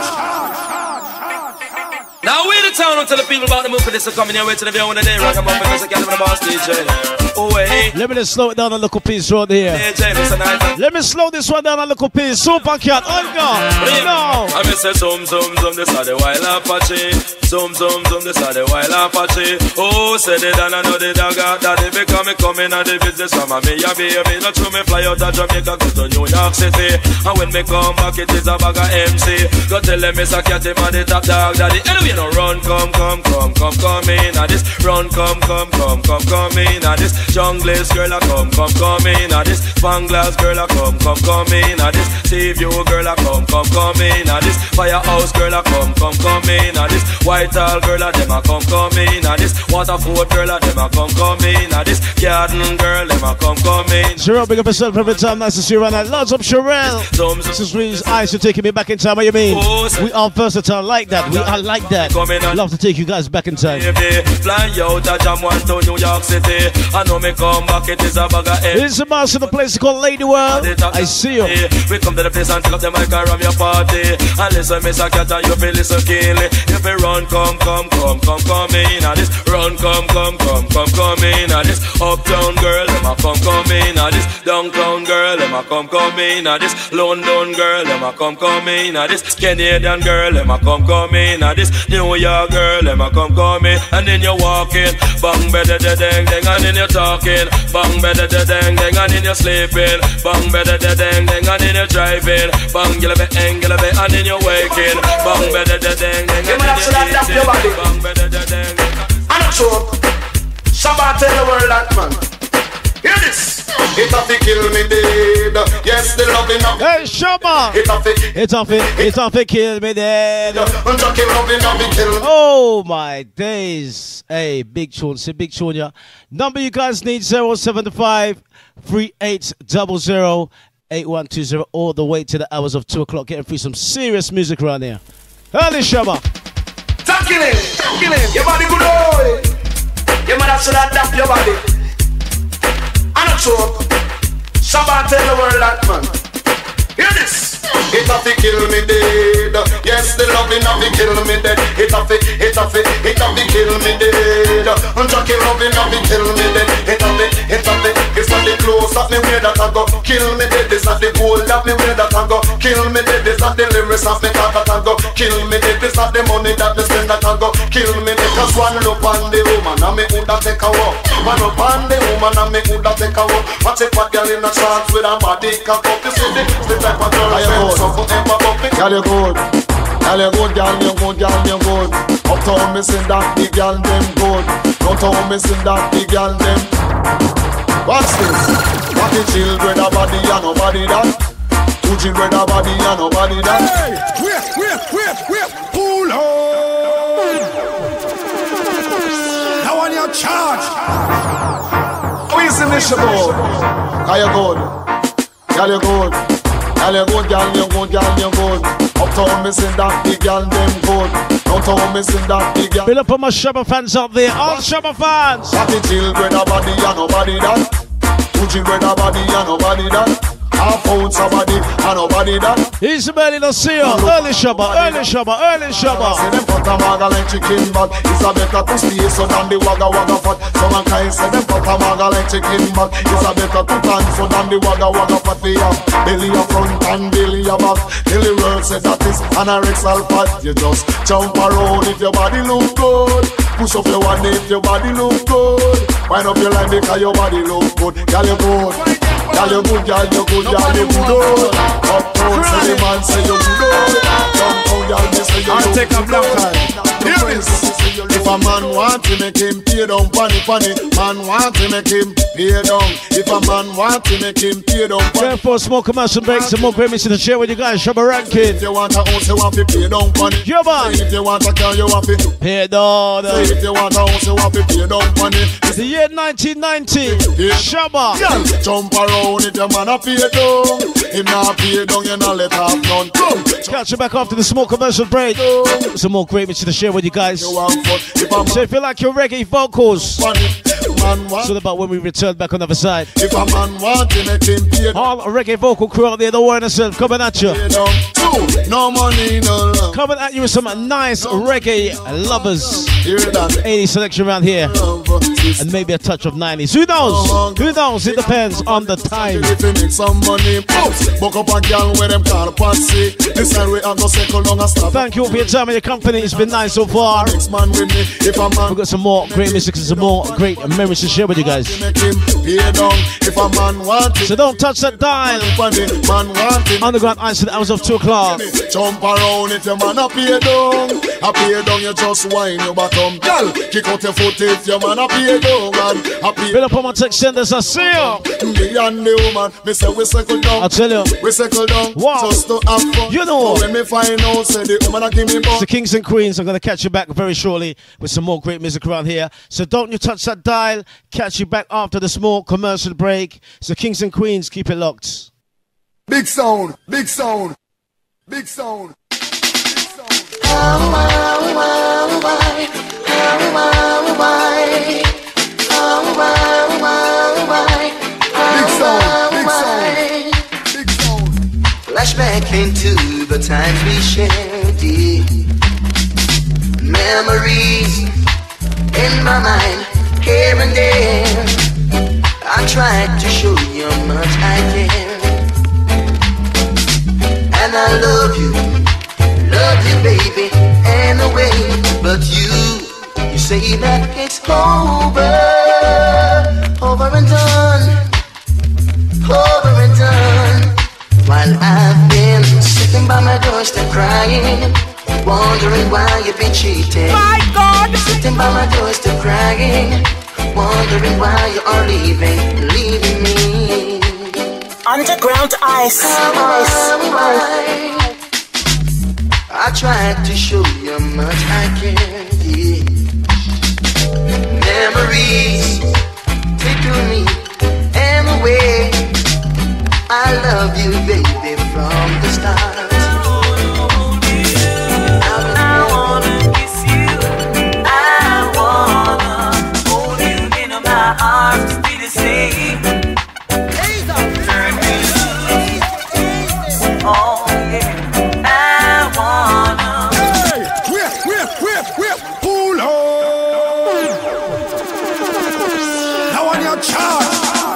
Now we the town and tell the people about the move for this to come in here. Wait till the day when the day rock 'em up because I can't live in the boss D J. away. Let me just slow it down a little piece right here. Let me slow this one down a little piece. Super Cat, on go. No. I miss a zoom, zoom, zoom, this are the wild Apache. Zoom, zoom, zoom, this are the wild Apache. Oh, said it and I know the dog got daddy because me coming on the business from a me a baby. Not true me fly out of Jamaica, go to New York City. And when me come back, it is a bag of M C. Go tell them Mister Cat him a the top dog daddy. Anyway, no run, come, come, come, come, come in. And this run, come, come, come, come, come in. And this junglist girl a come, come, come in. And this Spanglass girl a come, come, come in. And this Sea-View girl a come, come, come in. And this Firehouse girl a come, come, come in. And this Whitehall girl a them a come, come in. And this Waterford girl a them a come, come in. And this Garden girl them a come, come in. Sherelle, big up yourself every time. Nice to see you around that. Lots of Sherelle. This is really eyes to taking me back in time. What you mean? We are versatile like that. We are like that. Love to take you guys back in time. Fly out of Jam one to New York City. I know me come back, it is a bag of M. It's a mouse in the place called Lady World. I see you. We come to the place and take up the mic and ram your party. And listen, Mister Cat, and you feel listen keenly. You feel run, come, come, come, come, come in. And this run, come, come, come, come, come in. And this uptown girl, them a come, come in. And this downtown girl, them a come, come in. And this London girl, them a come, come in. And this Canadian girl, them a come, come in. And this New York girl, them a come, come in. And then you're walking, bang, better, da, dang, dang. And then you're talking, bang, better, da, dang, dang. And then you're sleeping, bang, better, da, dang, dang. And then you're driving, bang, gila, be, angela, be. And then you're waking, bang, better, da, dang, dang. And then you're eating, bang, better, da, dang, dang. I'm not sure. Shabba tell the world that man. Hear this. It have to kill me dead. Yes, the loving of Hey Shabba. It have to It's off it. It's off it. Kill me dead. Oh my days. Hey, big tune. Say big tune, yeah. Number you guys need zero seven five three eight zero zero eight one two zero all the way to the hours of two o'clock. Getting free some serious music around here. Early Shabba. Talking it, talking it. Your body good boy. Your mother should adapt your body. I'm not sure. Shabba tell the world that man. Hear this. It have to kill me dead. Yes, the loving have to kill me dead. It have to, it have to, it have to kill me dead. And Jackie loving have to kill me dead. It have to, it have to. It's not the clothes that me wear that I go kill me dead. It's not the gold that me wear that I go kill me dead. It's not the lyrics that me talk that I go kill me dead. It's not the money that me spend that I go kill me dead. Cause one look on the woman and me woulda take a walk. One look on the woman and me woulda take a walk. Watch it, what girl in a chance with a body cock up. You see the, the type of girl I am. Girl, you good. Girl, you good, girl, you good, girl, you good. Uptown, me sing that, the girl, them good. Downtown, me sing that, the girl, them. What's this? What the children, a body, and nobody that. Two children, a body, and nobody that. Hey, wait, wait, wait, wait. Pull on. Now on your charge. Who is in this show? Girl, you good. Girl, you good. Girl, you good, girl, you good, girl, you good. Uptown, me sing that, the girl, them good. Downtown, me sing that, the girl. Build up on my Shabba fans out there, all Shabba fans. What the children, a body, and nobody that. Two children, a body, and nobody that. Half out somebody, and nobody that. He's ready to see you. Early Shabba, early Shabba, early Shabba. Say them put a maga like chicken back. It's a better to stay so than the wagga wagga fat. Some kind say them put a maga like chicken back. It's a better to dance so than the wagga wagga fat. We have belly a front and belly a back. Till the world say that is anorexal fat. You just jump around if your body look good. Push up your one if your body look good. Wind up your line because your body look good. Girl, you good. Girl, you good, girl, you good, girl, you good. Uptown, say the man say you good. Downtown, girl, me say you good. I'll take a black time. Hear this. If a man want to make him pay down, funny, funny. Man want to make him pay down. If a man want to make him pay down, funny. Time for a small commercial break. Some more great mixing to share with you guys. Shabba ranking. If you want a house, you want to pay down, funny. Yeah, man. If you want a car, you want to pay down. If you want a house, you want to pay down, funny. It's the year nineteen ninety. Shabba. Girl, jump around if your man a pay down. Him not pay down, you not let off none. Catch you back after the small commercial break. Some more great mixing to share with you guys. So if you like your reggae vocals, it's all about when we return back on the other side. If a man want to make him pay down. All reggae vocal crew out there, don't worry yourself, coming at you. No money, no love. Coming at you with some nice reggae lovers. eighty selection around here. and maybe a touch of nineties. Who knows? Who knows? It depends on the time. If you make some money, bounce. Buck up a girl where them call Patsy. Listen, we have to circle long and stop. Thank you all for your time and your company. It's been nice so far. Next man with me, if a man We've got some more great music and some more great memories to share with you guys. make him pay down. If a man want it, So don't touch that dial. man want it. Underground Ice to the hours of two o'clock. Jump around if your man a pay down. A pay down, you just whine your bottom. Girl, kick out your foot if your man a pay down. And a pay Build up on my text senders, I see you. me and the woman, me say we circle down. I'll tell you. We circle down. Wow. Just to have fun. You know. But when me find out, say the woman a give me bum. So Kings and Queens, I'm going to catch you back very shortly with some more great music around here. So don't you touch that dial. Catch you back after the small commercial break. So Kings and Queens, keep it locked. Big sound, big sound, big sound. Big sound, big sound, big sound. Flashback into the times we shared, yeah. Memories in my mind, here and there. I tried to show you how much I care, and I love you, love you, baby, anyway. But you, you say that it's over, over and done, over and done. While I've been sitting by my doorstep crying, wondering why you've been cheating. My God! Sitting by my doorstep crying, wondering why you are leaving, leaving me. Underground Ice. Ice. Ice. I tried to show you how much I care, yeah. Memories tickle me anyway. I love you, baby, from the start. I wanna kiss you. I wanna hold you in my arms, be the same. Turn me loose. Oh yeah. I wanna. Hey, whip, whip, whip, whip, pull on. Now on your charge.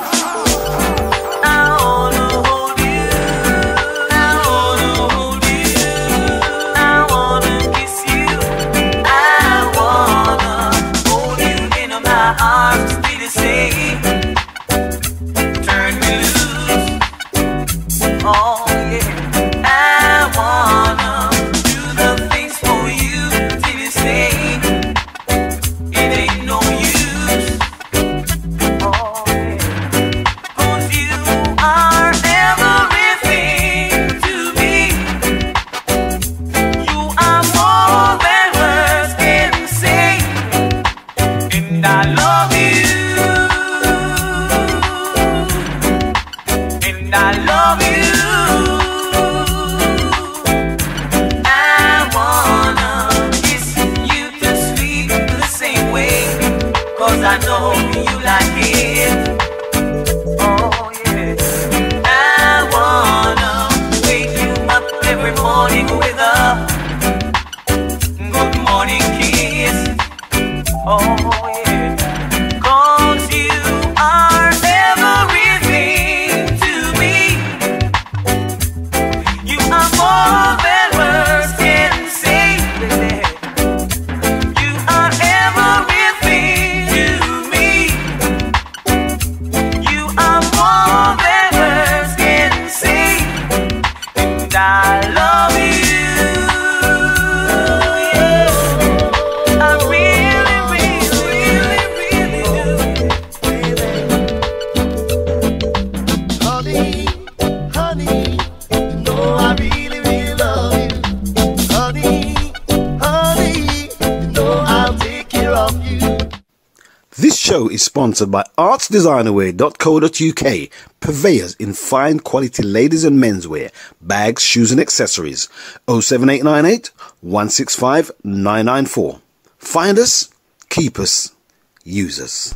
Is sponsored by arts designer wear dot co dot U K, purveyors in fine quality ladies and menswear, bags, shoes and accessories. oh seven eight nine eight, one six five, nine nine four. Find us, keep us, use us.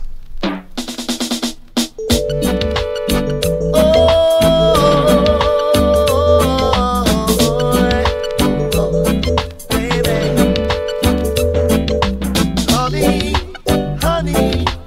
Honey, honey.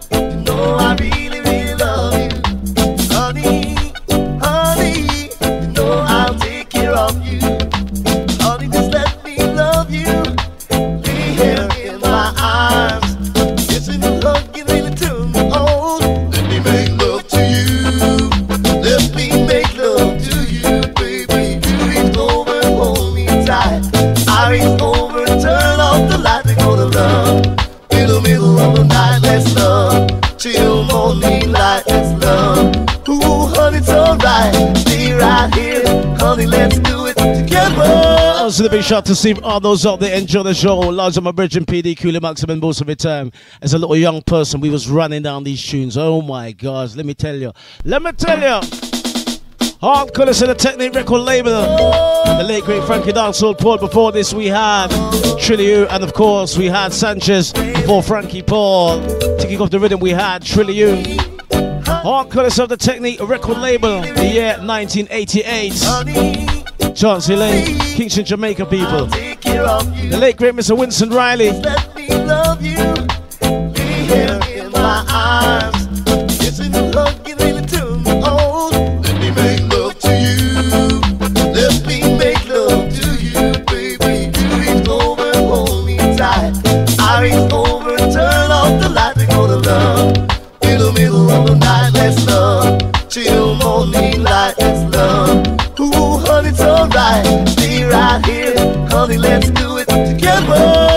alright. Be right here, honey, let's do it together. Also, the big shout to see all those out there enjoy the show. Large on my bridge and P D, Cooley Maximum, most of the time. As a little young person, we was running down these tunes. Oh my gosh, let me tell you. Let me tell you. Hard Colors in the Technique record label. The late great Frankie Dancehall Paul. Before this, we had Trilliou, and of course, we had Sanchez before Frankie Paul. Taking off the rhythm, we had Trilliou. Hard Colors of the Technique record label, the year nineteen eighty-eight. Chauncey Lane, Kingston, Jamaica people. The late great Mister Winston Riley. Let me love you, be here in my arms. Kissing the hug, you really turn me on. Let me make love to you. Let me make love to you, baby. You reach over and hold me tight. I reach over and turn off the light. We're gonna love in the middle of the night. Let's love till morning light. Let's love. Ooh, honey, it's alright. Be right here, honey, let's do it together.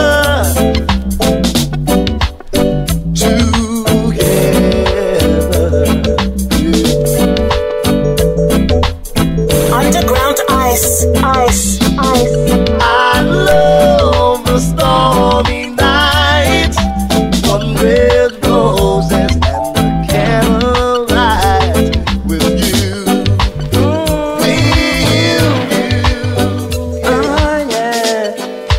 Underground ice, ice, ice. I love the stormy night, one red roses and the candlelight with you, with you. Oh yeah,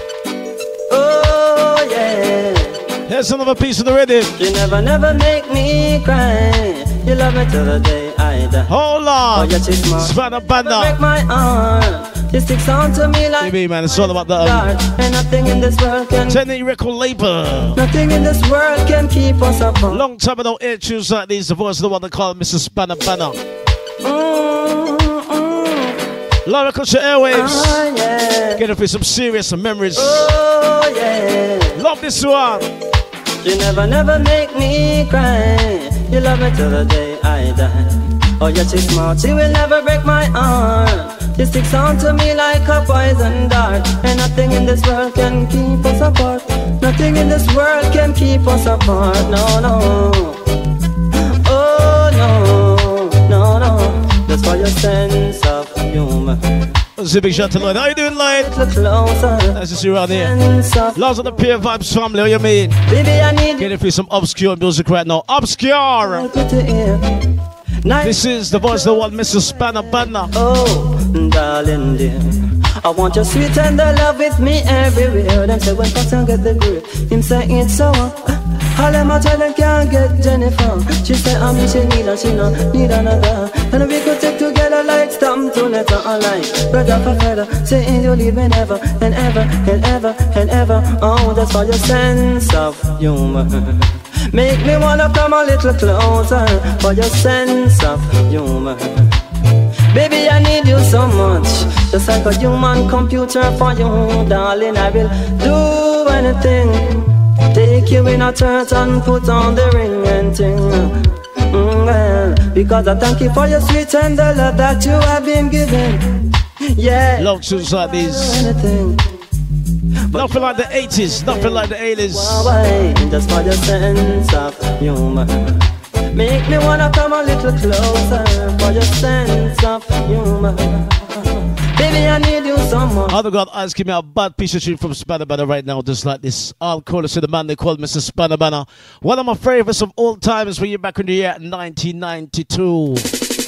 oh yeah. Here's another piece of the rhythm. You never, never make me cry. You love me till the day I die. Hold on. Oh, you take my Spanner Banda. break my arm. You stick on to me like Maybe, man, it's all about the um, and nothing in this world can Technique record label. Nothing in this world can keep us apart. Long time ago, air tunes like these. The voice of the one they call Mister Spanner Banner. Mm, mm. Laura Culture Airwaves. Oh, yeah. Getting through some serious memories. Oh yeah. Love this one. You never, never make me cry. You love me till the day I die. Oh, you're too smart, you will never break my heart. You stick on to me like a poison dart. And nothing in this world can keep us apart. Nothing in this world can keep us apart. No, no. Oh, no, no, no. That's for your sense of humor. It's a big shout to Lloyd. How you doing, Lloyd? Closer. Nice to see you around here. Lots of the Pure Vibes family. How you mean? Baby, I need Getting through some obscure music right now. Obscure. This is the voice of the one, Mister Spanner Banner. Oh, darling dear, I want your sweet tender love with me everywhere. Them say when Pastor get the grip, him say it's so. All them I tell them can't get Jennifer. She say I mean she need and she no need another. And we could take together like stamp to letter or like brother for feather. Saying you leave me never and ever and ever and ever. Oh, that's for your sense of humor. Make me wanna come a little closer for your sense of humor. Baby, I need you so much, just like a human computer for you, darling. I will do anything. Take you in a church and put on the ring and ting. Mm, well, because I thank you for your sweet tender love that you have been given. Yeah, love tunes like these. Anything. Nothing like the eighties, nothing like the eighties. Just for your sense of humor. Make me wanna come a little closer for your sense of humor. Baby, I need you so much. Other God, eyes give me a bad piece of shit from Spanner Banner right now, just like this. I'll call it to the man they call Mister Spanner Banner. One of my favorites of all times when you're back in the year nineteen ninety-two.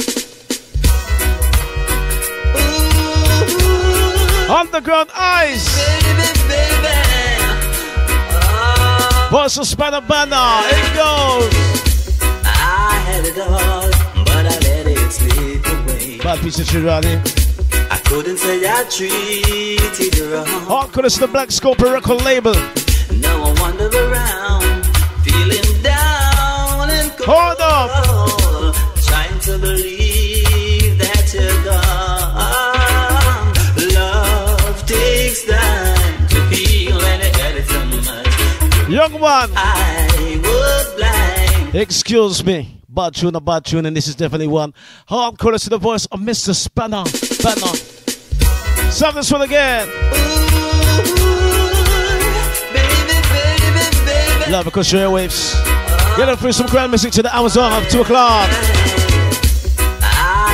Underground Ice. Baby, baby. Oh. Voice of Spanner Banner. It goes. I had it all, but I let it slip away. Bad piece of shit right here. I couldn't say I treated you wrong. Hardcore is the Black Scorpion record label. Now I wander around, feeling down and cold. Hold up. Trying to believe that you're gone. Love takes time to heal and it hurts so much. Young one. I was blind. Excuse me. Bad tune, a bad tune, and this is definitely one. Hardcore is the voice of Mister Spanner Banner. Stop this one again. Love because your airwaves. Get up through some grand music to the hours of two o'clock. I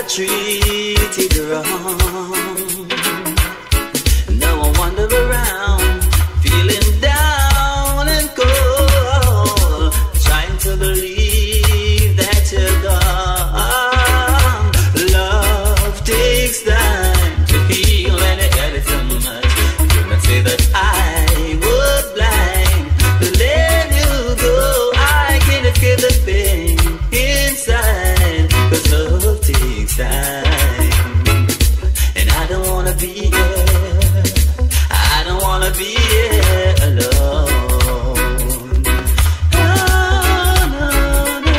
treated wrong. Now I wander around, feeling down and cold, trying to believe that you're gone. Love takes time to heal, and it hurts so much. Do not say that I was blind to let you go. I can't escape the pain inside, 'cause love takes time, and I don't wanna be here. I don't wanna be here alone. Oh, no, no.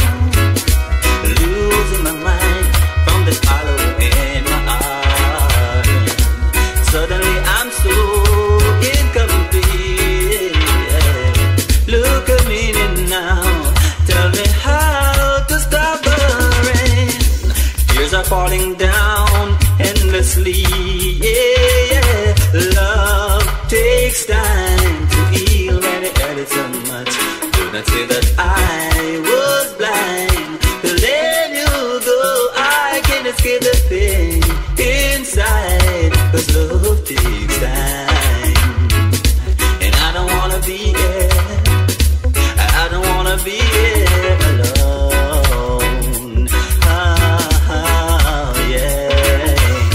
Losing my mind from this hollow in my heart. Suddenly I'm so incomplete. Look at me now. Tell me how to stop the rain. Tears are falling down endlessly. Yeah, yeah. Love takes time to heal, and it hurts so much. Do not say that I was blind to let you go. I can't escape the pain inside, 'cause love takes time, and I don't wanna be here. I don't wanna be here alone. Ah, ah, yeah.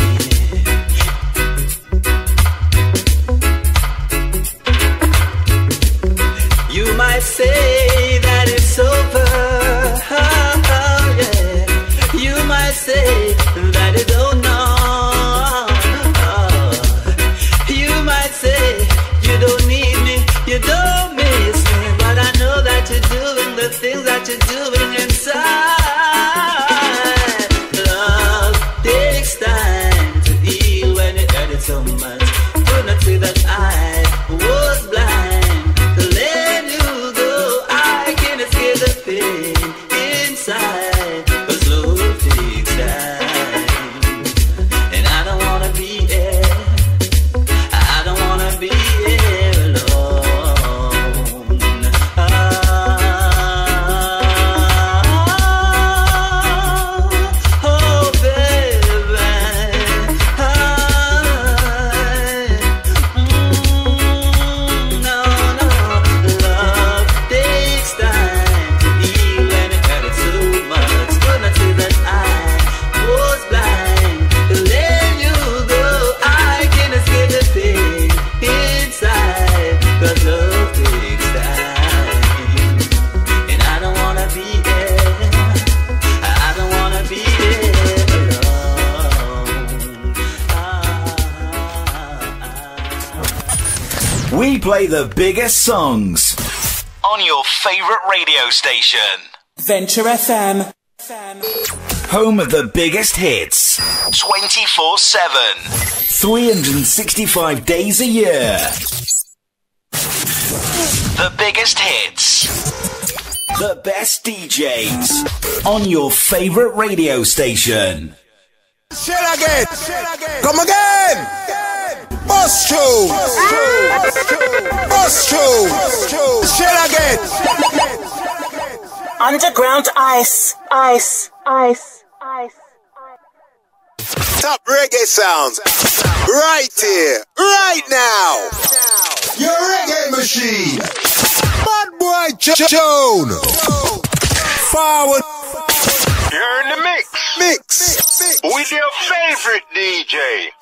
You might say that it's over. Ah, ah, yeah. You might say that it's oh no. Ah, you might say you don't need me, you don't miss me, but I know that you're doing the things that you're doing inside. Love takes time to heal when it hurts so much. Do not say that I was blind to let you go. I can't escape the pain inside, 'cause love takes time, and I don't wanna be here. I don't wanna be here alone. Ah, oh baby, ah, mm, no, no. Love takes time to heal, and it hurts so much. Do not say that I was blind to let you go. I can't escape the pain inside, 'cause love takes time, and I don't wanna be here. I don't wanna be here alone. We play the biggest songs on your favorite radio station. Venture F M. Home of the biggest hits. twenty-four seven. three hundred sixty-five days a year. The biggest hits. The best D Js. On your favorite radio station. Shell again. Come again. Bust through. Bust through. Shell again. Underground ice, ice, ice, ice. Top reggae sounds. Right here. Right now. Your reggae machine. Bad boy Joan. Forward. You're in the mix. Mix. With your favorite D J.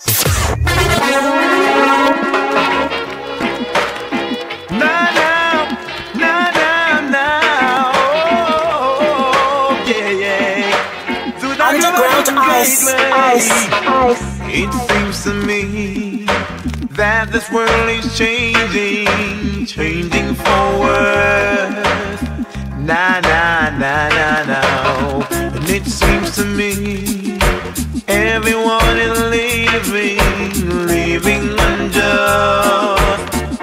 Now, now, now, now, now. Oh, yeah, yeah. Through the Underground ice, ice, ice. It seems to me that this world is changing, changing forward. Nah, nah, nah, nah, nah. And it seems to me everyone is living, living unjust.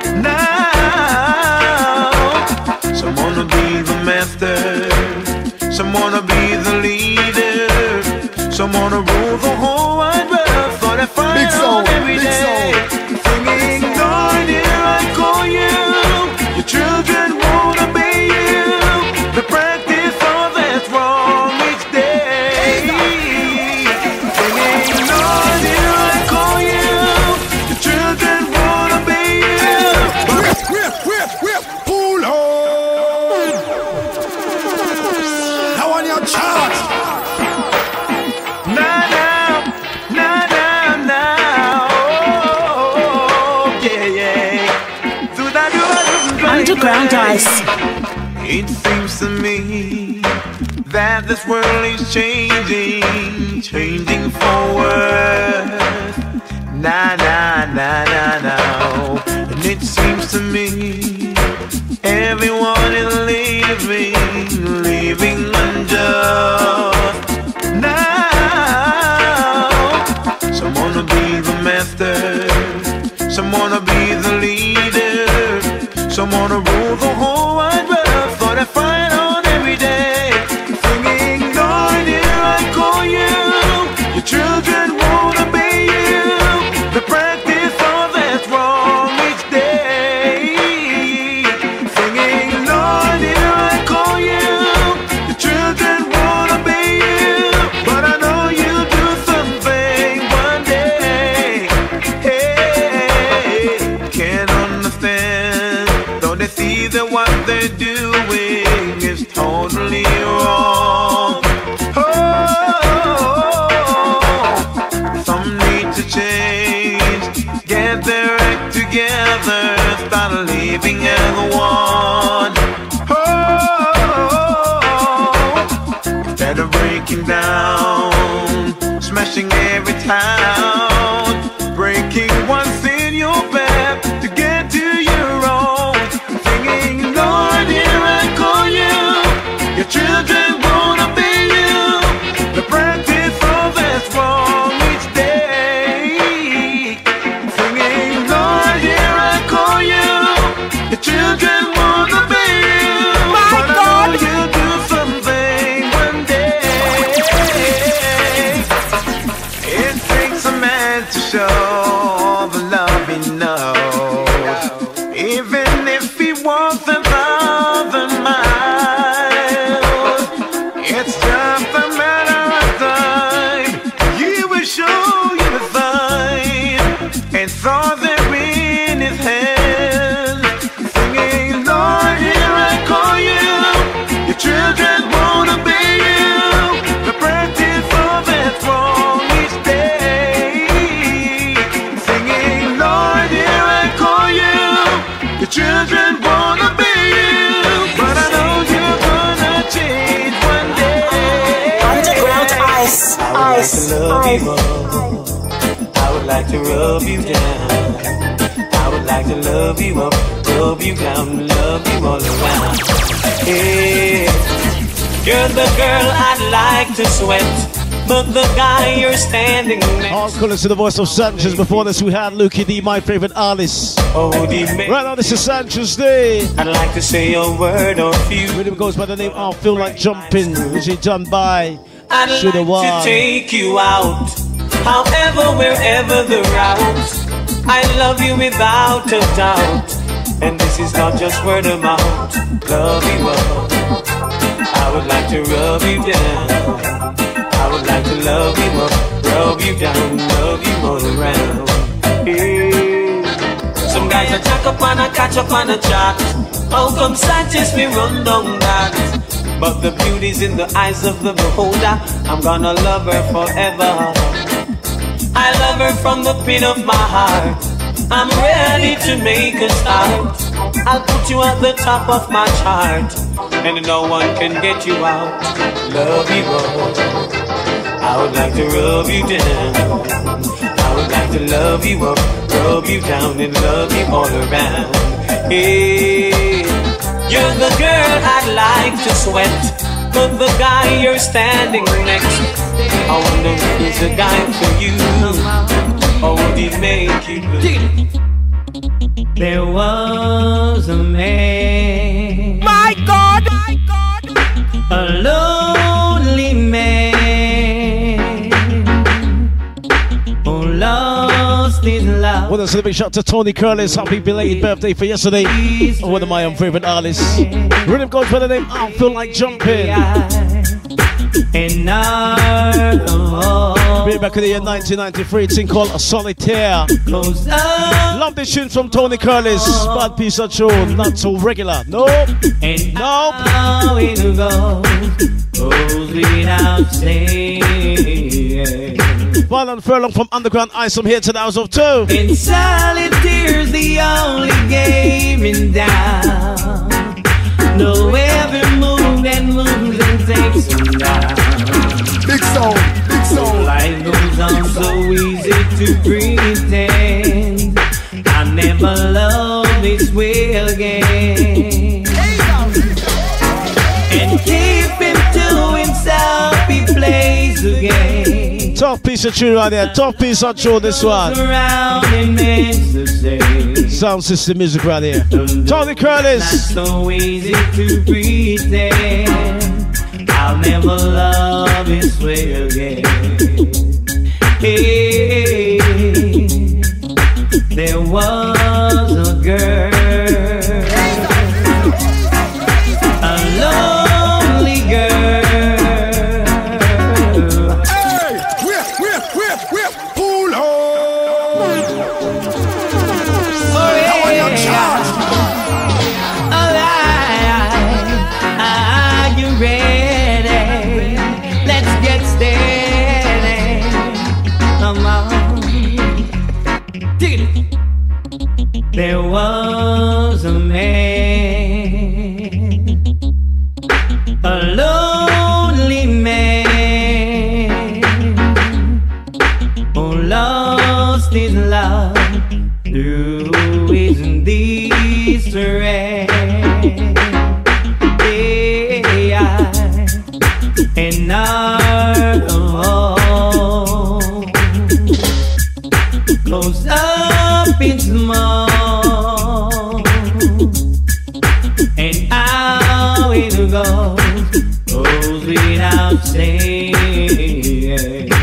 Now, some wanna be the master, some wanna be the leader, some wanna rule the whole wide world for the fun every day. Singing, Lord, here I call you. Your children Underground Ice. It seems to me that this world is changing, changing forward. Nah, nah, nah, nah, nah. And it seems to me everyone is living, living unjust. Now, some wanna be the master, some wanna be the leader, some wanna rule the whole wide world, so they fight on every day, singing, Lord, here I call you, your children won't obey you, the practice of that's wrong each day, singing, Lord, here I call you, your children won't obey you, but I know you'll do something one day. Hey, can't understand, don't they see that what they're doing is totally wrong? Oh, some need to change, get their act together, start living as one. Oh, instead of breaking down, smashing every town, breaking once in your path to get to your own, singing, Lord, here I call you, your children won't obey you, the practice of that's wrong each day, singing, Lord, here I call you, your children won't obey you, but I know you'll do something one day. It takes a man to show the love he knows, even if he walks a thousand miles. It's just a matter of time. He will show you a sign, and saw they're in his hand, singing, Lord, here I call you, your children won't obey you, the practice of that's wrong each day, singing, Lord, here I call you, your children won't obey you, but I know you're gonna change one day. Underground Ice. Ice. Ice. I would like to rub you down. I would like to love you up, rub you down, love you all around. Yeah, you're the girl I'd like to sweat, but the guy you're standing next. All callers to the voice of Sanchez. Before this, we had Lukey D, my favorite artist. Oh, the right now, this is Sanchez Day. I'd like to say a word or few. Rhythm goes by the name I Feel Like Jumping, which is done by I'd Shoulda like Won. to take you out, however, wherever the route. I love you without a doubt, and this is not just word of mouth. Love you up, I would like to rub you down. I would like to love you up, rub you down, love you all around. Yeah. Some guys are jack up and a catch up and a chat. How come Sanchez me run down that? But the beauty's in the eyes of the beholder. I'm gonna love her forever. I love her from the pit of my heart. I'm ready to make a start. I'll put you at the top of my chart, and no one can get you out. Love you all, I would like to rub you down. I would like to love you up, rub you down, and love you all around. Hey, you're the girl I'd like to sweat, but the guy you're standing next, I wonder if he's a guy for you, or would he make you blue? There was a man, my God, my God, a lonely man who lost his love. Well, that's a big shout to Tony Curtis. Happy belated birthday for yesterday. One of my own favorite artists. Rhythm goes by the name I Feel Like Jumping. In our home. Way back in the year nineteen ninety-three, it's called A Solitaire. Love this tune from Tony Curtis. Bad piece of tune, not so regular. Nope. And nope. How it goes, goes without saying. Marlon Furlong from Underground Ice. I'm here to the hours of two. And solitaire's the only game in town. No every move that moves and takes them down. Big soul, big soul. Life goes on so easy to pretend. I never loved this way again. And keep him to himself, he plays the game. Tough piece of tune right there. Tough piece of tune, this one. Sound system music right here. Tony Curtis. Not so easy to pretend. I'll never love this way again. Hey, there was a girl, a lonely girl. Hey, whip, whip, whip, whip, pull home. Oh yeah, alright, are you ready? Let's get steady. Come on. There was a man, a lonely man, who lost his love through his distress. Yeah, and our home goes up in smoke. And how it goes, goes without saying.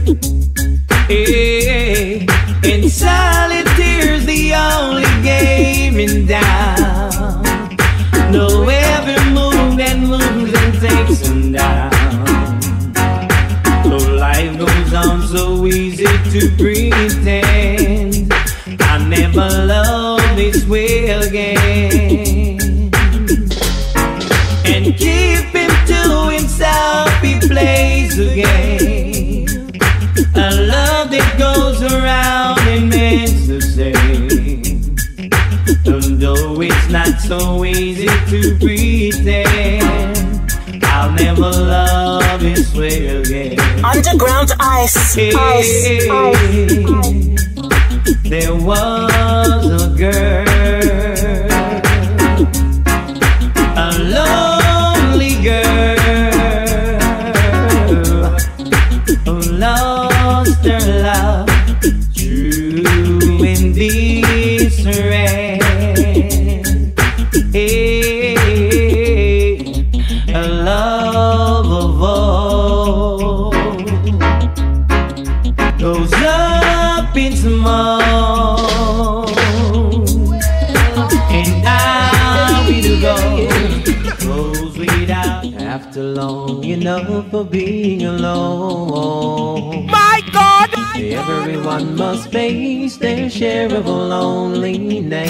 Hey, and solitaire's the only game in town. No every move that moves and takes them down. So life goes on so easy to pretend. I never loved this way again. And keep him to himself, he plays the game. A love that goes around and makes the same. Though it's not so easy to pretend, I'll never love this way again. Underground Ice, hey, ice, hey, ice, ice. There was a girl, a lonely girl, who lost her love through indifference. Hey, a love of all goes up in smoke, and now we do go goes without. After long enough for being alone, My God! everyone must face their share of loneliness.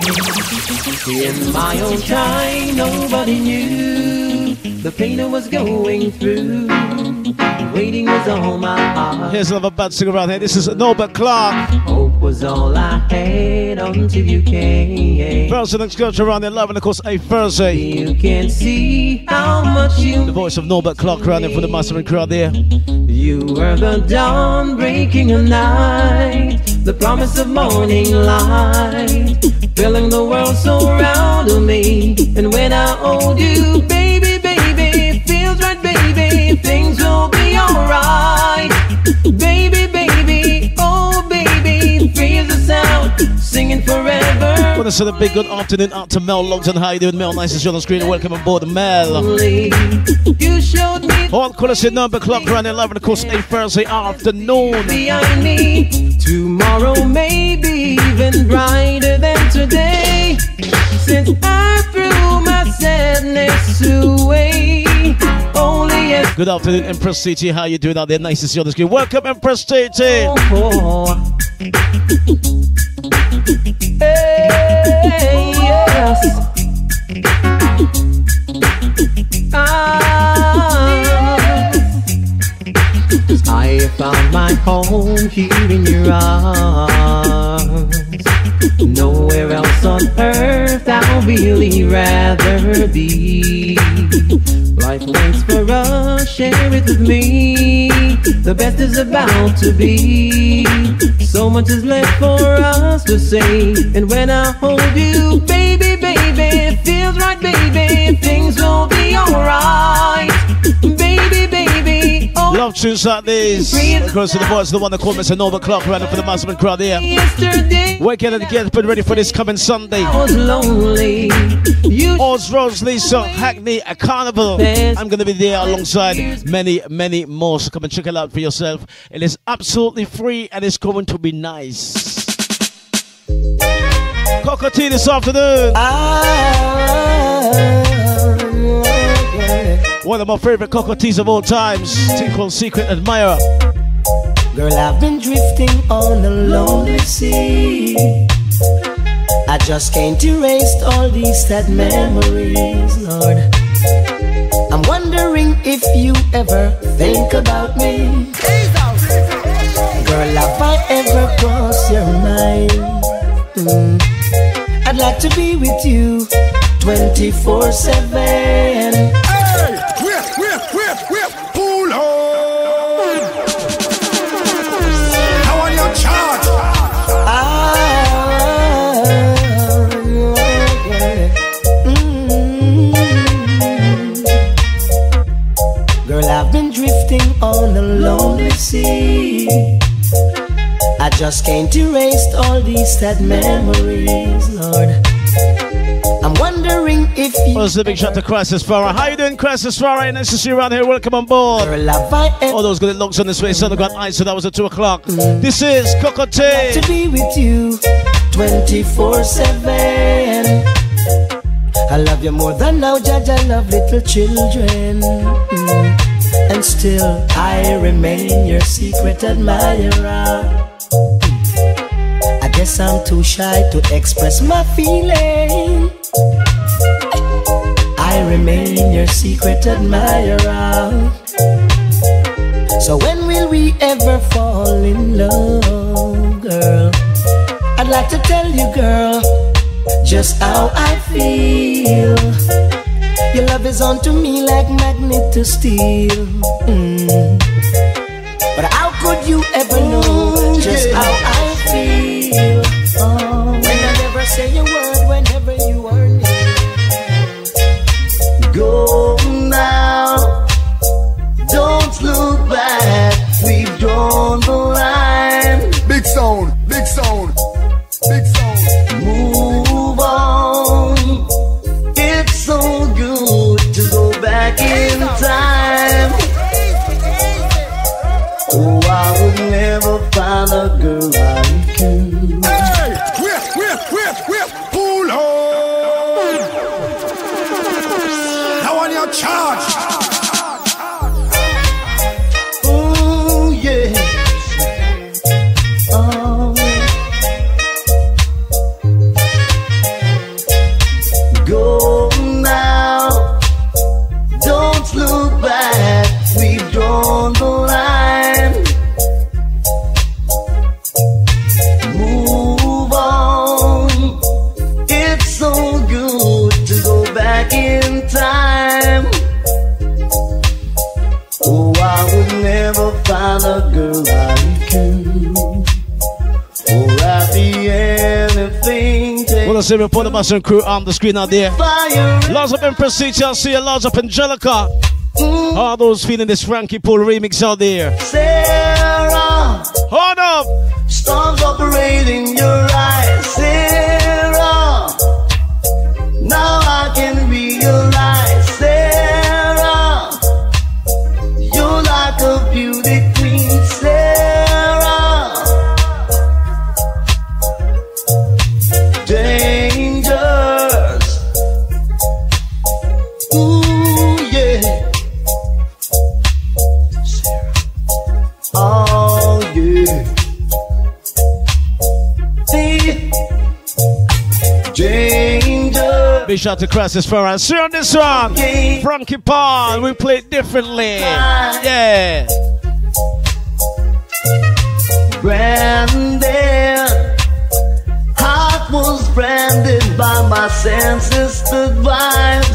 In my own time, nobody knew the pain I was going through. Waiting was all my heart. Here's another bad singer around here. This is Norbert Clark. Hope was all I had until you came. Thursday next culture around there, live and of course a Thursday. You can see how much you. The voice of Norbert Clark around there for the mastering crowd there. You were the dawn breaking a night, the promise of morning light, filling the world so round of me. And when I hold you, baby, baby, it feels right, baby, things will be alright. Baby, baby, oh baby, feels the sound, singing forever. Want to send a big good afternoon out to Mel Longton. How you doing, Mel? Nice to see you on the screen. Welcome aboard, Mel. You showed me all call us in number clock around there, live and of course a Thursday afternoon. behind me. Tomorrow may be even brighter than today, since I threw my sadness away. Only as good afternoon, Empress T T. How you doing out there? Nice to see you on the screen. Welcome, Empress T T. oh, hey, yes. Ah, 'cause I found found my home here in your arms. Nowhere else on earth I'll really rather be. Life waits for us, share it with me. The best is about to be. So much is left for us to say. And when I hold you, baby, baby, it feels right, baby. Things will be alright. Baby, baby, oh. Love tunes like these. Across to the boys, the one that called me Nova Clock, running for the Masterman crowd here. Waking and get but ready for this coming Sunday. I was lonely. Oz, Rose, Lisa, Hackney, a Carnival. I'm going to be there alongside many, many more. So come and check it out for yourself. It is absolutely free and it's going to be nice. Cockatoo this afternoon. One of my favorite cockatoos of all times. Thing called Secret Admirer. Girl, I've been drifting on a lonely sea. I just can't erase all these sad memories, Lord. I'm wondering if you ever think about me. Girl, have I ever crossed your mind? Mm. I'd like to be with you twenty-four seven. Hey, whip, whip, whip, whip, pull on. How on your charge? Ah, yeah. Mm. Girl, I've been drifting on a lonely sea. I just can't erase all these sad memories, Lord. I'm wondering if you. What's the big shout to Crisis Farah? How you doing, Crisis Farah? Nice to see you around here. Welcome on board. All those good looks on this way. Underground Ice, so that was at two o'clock. Mm. This is Cocotte. To be with you twenty-four seven. I love you more than now, Judge. I love little children. Mm. And still, I remain your secret admirer. I guess I'm too shy to express my feeling. I remain your secret admirer. So when will we ever fall in love, girl? I'd like to tell you, girl, just how I feel. Your love is onto me like magnet to steel. Mm. But how could you ever know just yeah. how I feel? Oh, when I never say a word, whenever you are near. Go now, don't look back, we've drawn the line. Big sound, big sound, big sound. Move on, it's so good to go back in time. Oh, I would never find a girl like you. Hey, whip, whip, whip, whip, pull on. Now on your charge. Oh, yeah. Oh, go now, don't look back, we've drawn the line. Move on, it's so good to go back in time. Oh, I would never find a girl like you. Oh, I'd be anything. Well, let's see, we put the Master crew on the screen out there. Lots of Empress C T L C, lots of Angelica. Mm. All those feeling this Frankie Pool remix out there. Sarah, hold up. Storms operating your eyes, Sarah. Now I can realize, Sarah, you're like a beauty queen, Sarah. Dangers. Ooh, yeah. Sarah. Oh, yeah. Danger. Big shout to Crisis Farah. See on this one, Frankie Paul. We play it differently. Yeah. branded. Heart was branded by my sensitive vibes.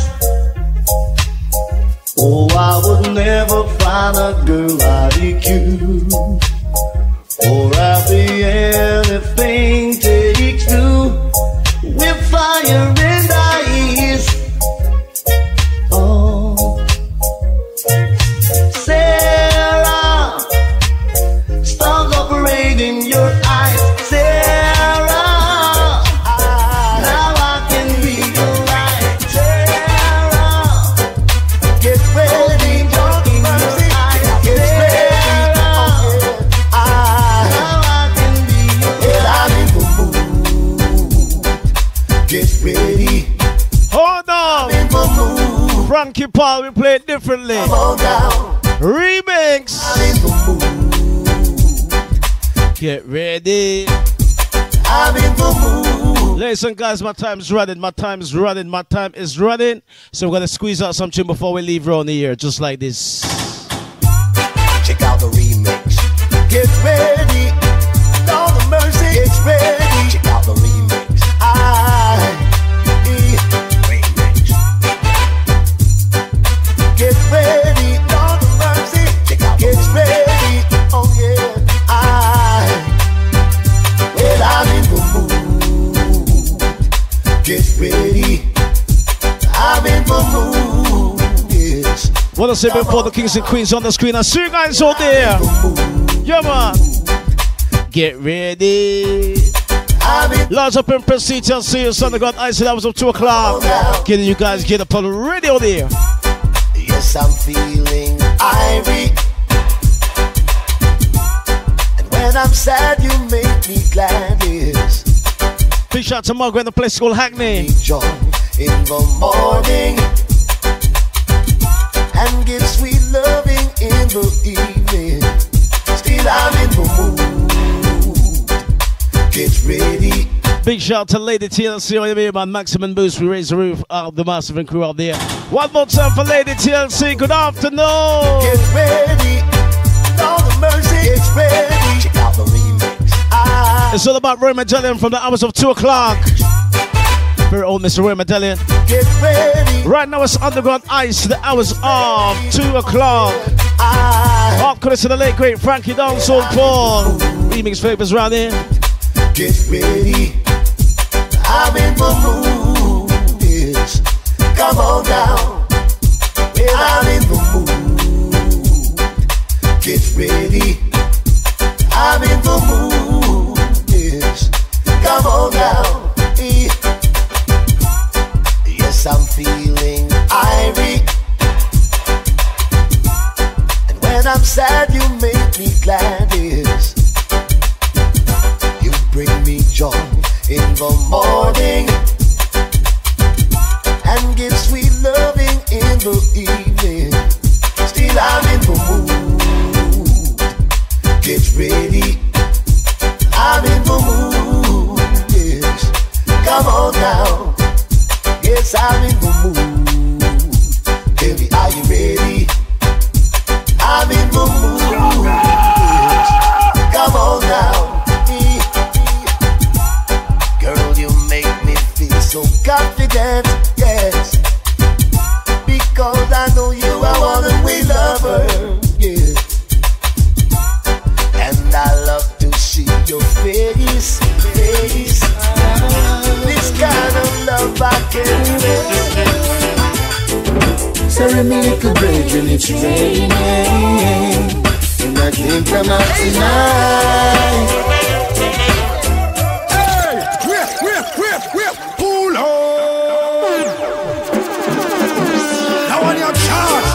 Oh, I would never find a girl like you. Or happy anything takes two with fire and ice. Oh, Sarah, stars operating your eyes. Sarah, now I can be your light. Sarah, get ready, talk in your eyes. Get ready, now I can be your light. Get ready. Hold on. Frankie Paul, we play it differently. Remix. Get ready. Listen, guys, my time's running. My time's running. My time is running. So we're going to squeeze out something before we leave around the year, just like this. Check out the remix. Get ready. Lord of mercy. Get ready. Check out the remix. I remix. Get ready. Lord of mercy. Check out the Get ready. Oh yeah. I well I'm in the mood. Get ready. I'm in the mood. Yes. What I say before the kings and queens on the screen. I see you guys out there. Yeah, man. Get ready. Large up in Prestige. I'll see you Sunday. God, I said I was up two o'clock. Getting you guys get up on the radio there. Yes, I'm feeling irie. And when I'm sad, you make me glad. Yes. Big shout to Margaret in the place called Hackney. Joy in the morning. And give sweet loving in the evening. Still I'm in the mood. Get ready. Big shout to Lady T L C on your man Maximum Boost. We raise the roof of the massive and crew out there. One more time for Lady T L C. Good afternoon. Get ready. Lord of mercy. Get ready. Check out the remix. I It's all about Roy Medallion from the hours of two o'clock. Very old Mister Roy Medallion. Get ready. Right now it's Underground Ice to the hours of two o'clock. Up close to the late great Frankie Dancehall Paul. Remix favors round here. Get ready. I'm in the mood. Yes. Come on down. Well, I'm in the mood. Get ready. I'm in the mood. Yes. Come on down. Yes, I'm feeling irie. And when I'm sad, you make me glad. Yes. You bring me joy in the morning and give sweet loving in the evening. Still I'm in the mood. Get ready. I'm in the mood. Yes. Come on now. Yes, I'm in the mood. Tell me, are you ready? I'm in the mood. Yes. Come on now. Girl, you make me feel so confident. Yes. Because I know you are one and we love her. Yeah. And I love to see your face. Face. This kind of love I can feel. Sorry, me little break when it's raining, and I can't come out tonight. Hey, whip, whip, whip, whip, pull on. Now on your charge.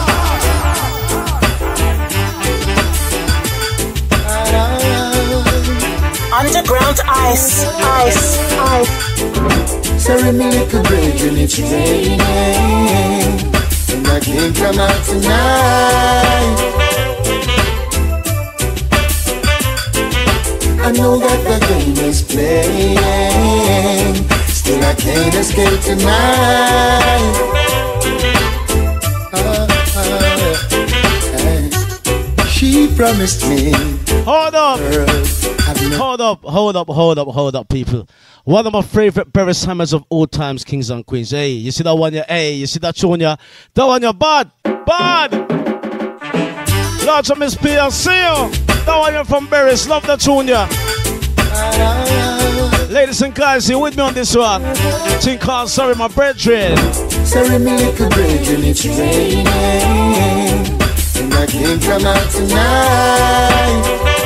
Underground ice, ice, ice. Sorry, me little break when it's raining, and I can't come out tonight. I know that the game is playing, still I can't escape tonight. Uh, uh, uh. She promised me. Hold up. Girl, hold up, hold up, hold up, hold up, people. One of my favorite Paris Hammers of all times, Kings and Queens. Hey, you see that one? Yeah, hey, you see that tune? Yeah, that one, yeah, bad, bad. Lots of Miss P L C. That one, you're from Paris. Love that tune, yeah. Ladies and guys, you with me on this one? Think called Sorry My Brethren. Sorry my little brethren, it's raining, and I can't come out tonight.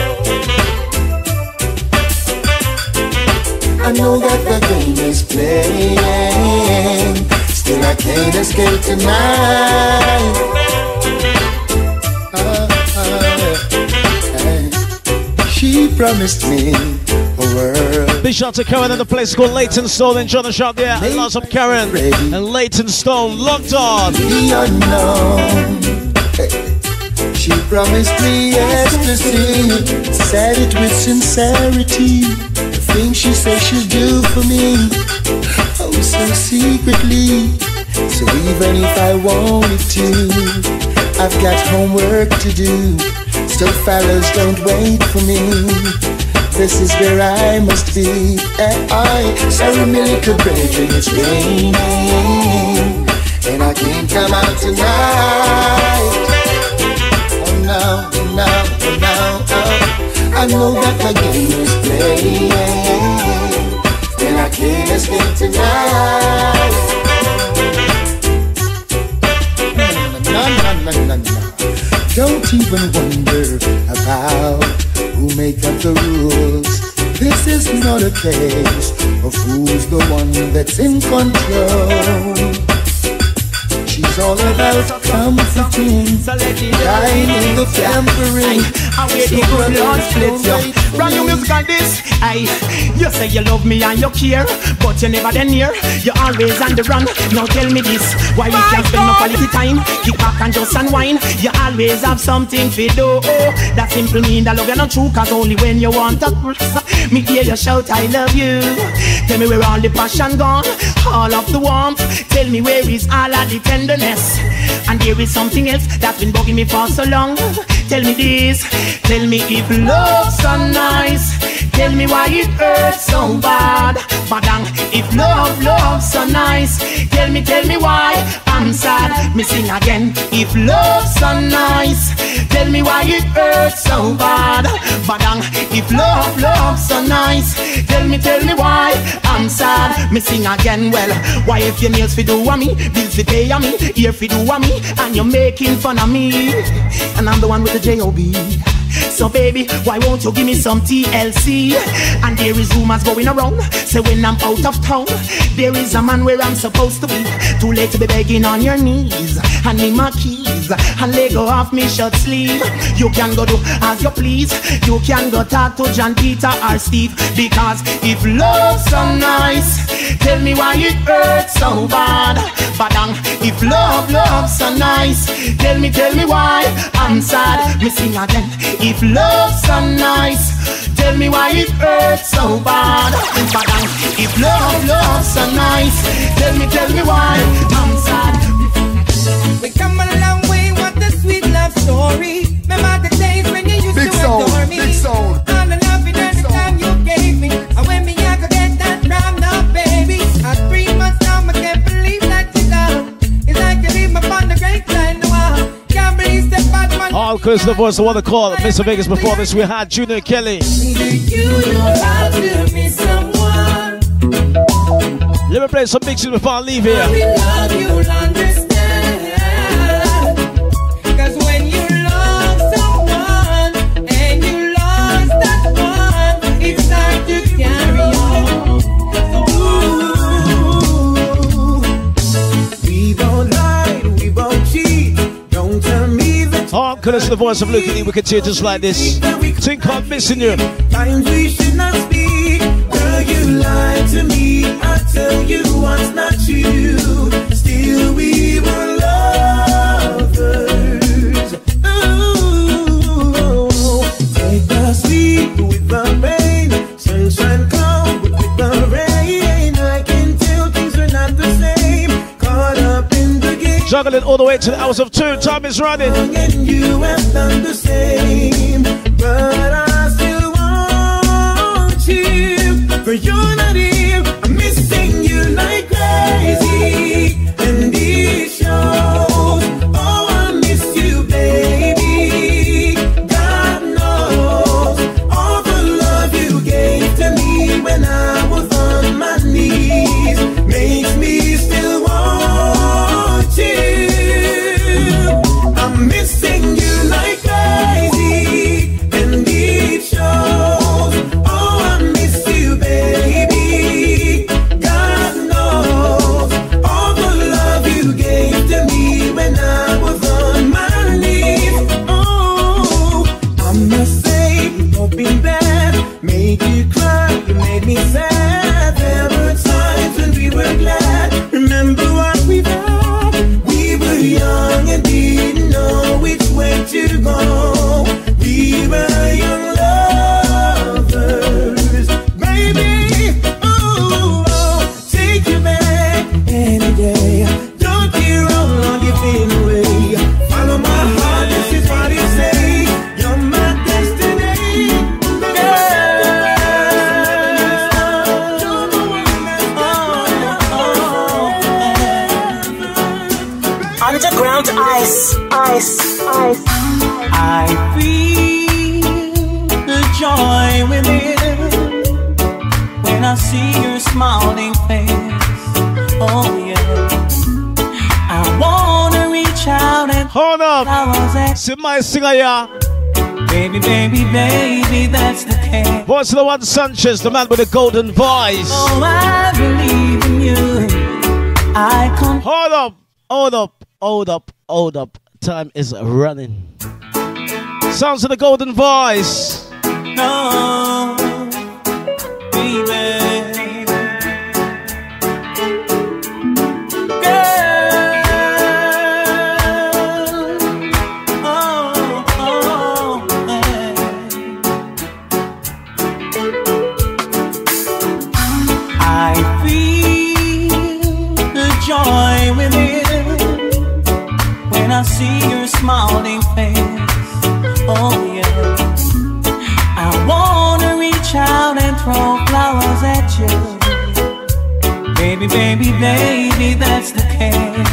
I know that the game is playing, still I can't escape tonight. uh, uh, She promised me a world. Big shout to Karen in the place called Leighton Stone. Enjoy the shot there. And lots of Karen and Leighton Stone locked on. The unknown. Hey. She promised me ecstasy, said it with sincerity. The things she said she'll do for me, oh so secretly. So even if I wanted to, I've got homework to do. So fellas, don't wait for me. This is where I must be. And I, sorry, my little brethren, it's raining, and I can't come out tonight. Oh no, oh no, oh no, oh. I know that the game is playing, and I can't escape tonight. No, no, no, no, no. Don't even wonder about who make up the rules. This is not a case of who's the one that's in control. She's all about comforting, guiding the pampering. I wait the good Lord split you. Brand new music on this. Aye, you say you love me and you care, but you never then near. You always on the run. Now tell me this, why we can't spend no quality time? Kick back and just unwind. You always have something to do. That simple mean that love you not true, cause only when you want to me hear you shout I love you. Tell me where all the passion gone, all of the warmth. Tell me where is all of the tenderness. And there is something else that's been bugging me for so long. Tell me this, tell me if love's so nice. Tell me why it hurts so bad. Badang, if love, love's so nice. Tell me, tell me why I'm sad. Me sing again, if love's so nice. Tell me why it hurts so bad. Badang, if love, love's so nice. Tell me, tell me why I'm sad. Me sing again, well, why if your nails fi do a me, bills fi pay a me, ear fi do a me, and you're making fun of me, and I'm the one with the J O B. So baby, why won't you give me some T L C? And there is rumors going around, say when I'm out of town, there is a man where I'm supposed to be. Too late to be begging on your knees. Hand me my keys and let go off me shirt sleeve. You can go do as you please. You can go talk to John, Peter or Steve. Because if love's so nice, tell me why it hurts so bad. Badang, if love, love's so nice, tell me, tell me why I'm sad. Me sing again. If love's so nice, tell me why it hurts so bad. Badang, if love, love's so nice, tell me, tell me why I'm sad. We come a long way, what a sweet love story. Remember the days when you used big to sound, adore me. big sound. All the love and every time you gave me. And when me I could get that round up, baby. At three months now, I can't believe that you're gone. It's like you leave me on the great line, no one. Can't believe that bad man. All close to the voice, I want to call Mister Vegas. Before this, we had Junior Kelly. You know how to be someone. Let me play some big shit before I leave here. I will love you'll understand. Cause when you love someone and you lost that one, it's hard to carry on. So ooh, we don't lie, we won't cheat. Don't tell me that. Oh, close to the voice of Luke and we continue just like this. Think I'm missing you. Times we should not speak. Girl, you lied to me. I tell you what's not true. Still we were lovers. Ooh, take the sweet with the pain. Sunshine come with the rain. I can tell things are not the same. Caught up in the game. Juggling all the way to the hours of two. Time is running. And you have done the same, but I still want you. But you're not here. I'm missing you like crazy, and it shows. Oh, I miss you, baby. God knows all the love you gave to me when I was on my knees makes me still want you. I'm missing you like crazy, and it shows. Oh, I miss you, baby. God knows all the love you gave to me when I was on my knees. Oh, I must say, don't be bad, made you cry, you made me sad. There were times when we were glad. Remember what we had? We were young and didn't know which way to go. We were young lovers, baby. Oh, oh, take you back any day. Don't get wrong on your feet away. Follow my heart, this is what it say. You're my destiny, Underground ice, ice, ice. I feel the joy within when I see your smiling face. Oh yeah, I wanna reach out and hold up. See my singer, yeah. Baby, baby, baby, that's the case. Voice of the one Sanchez, the man with the golden voice. Oh, I believe in you. I come. Hold up, hold up, hold up, hold up. Time is running. Sounds of the golden voice. No, baby. I see your smiling face. Oh yeah, I wanna reach out and throw flowers at you. Baby, baby, baby, that's the case.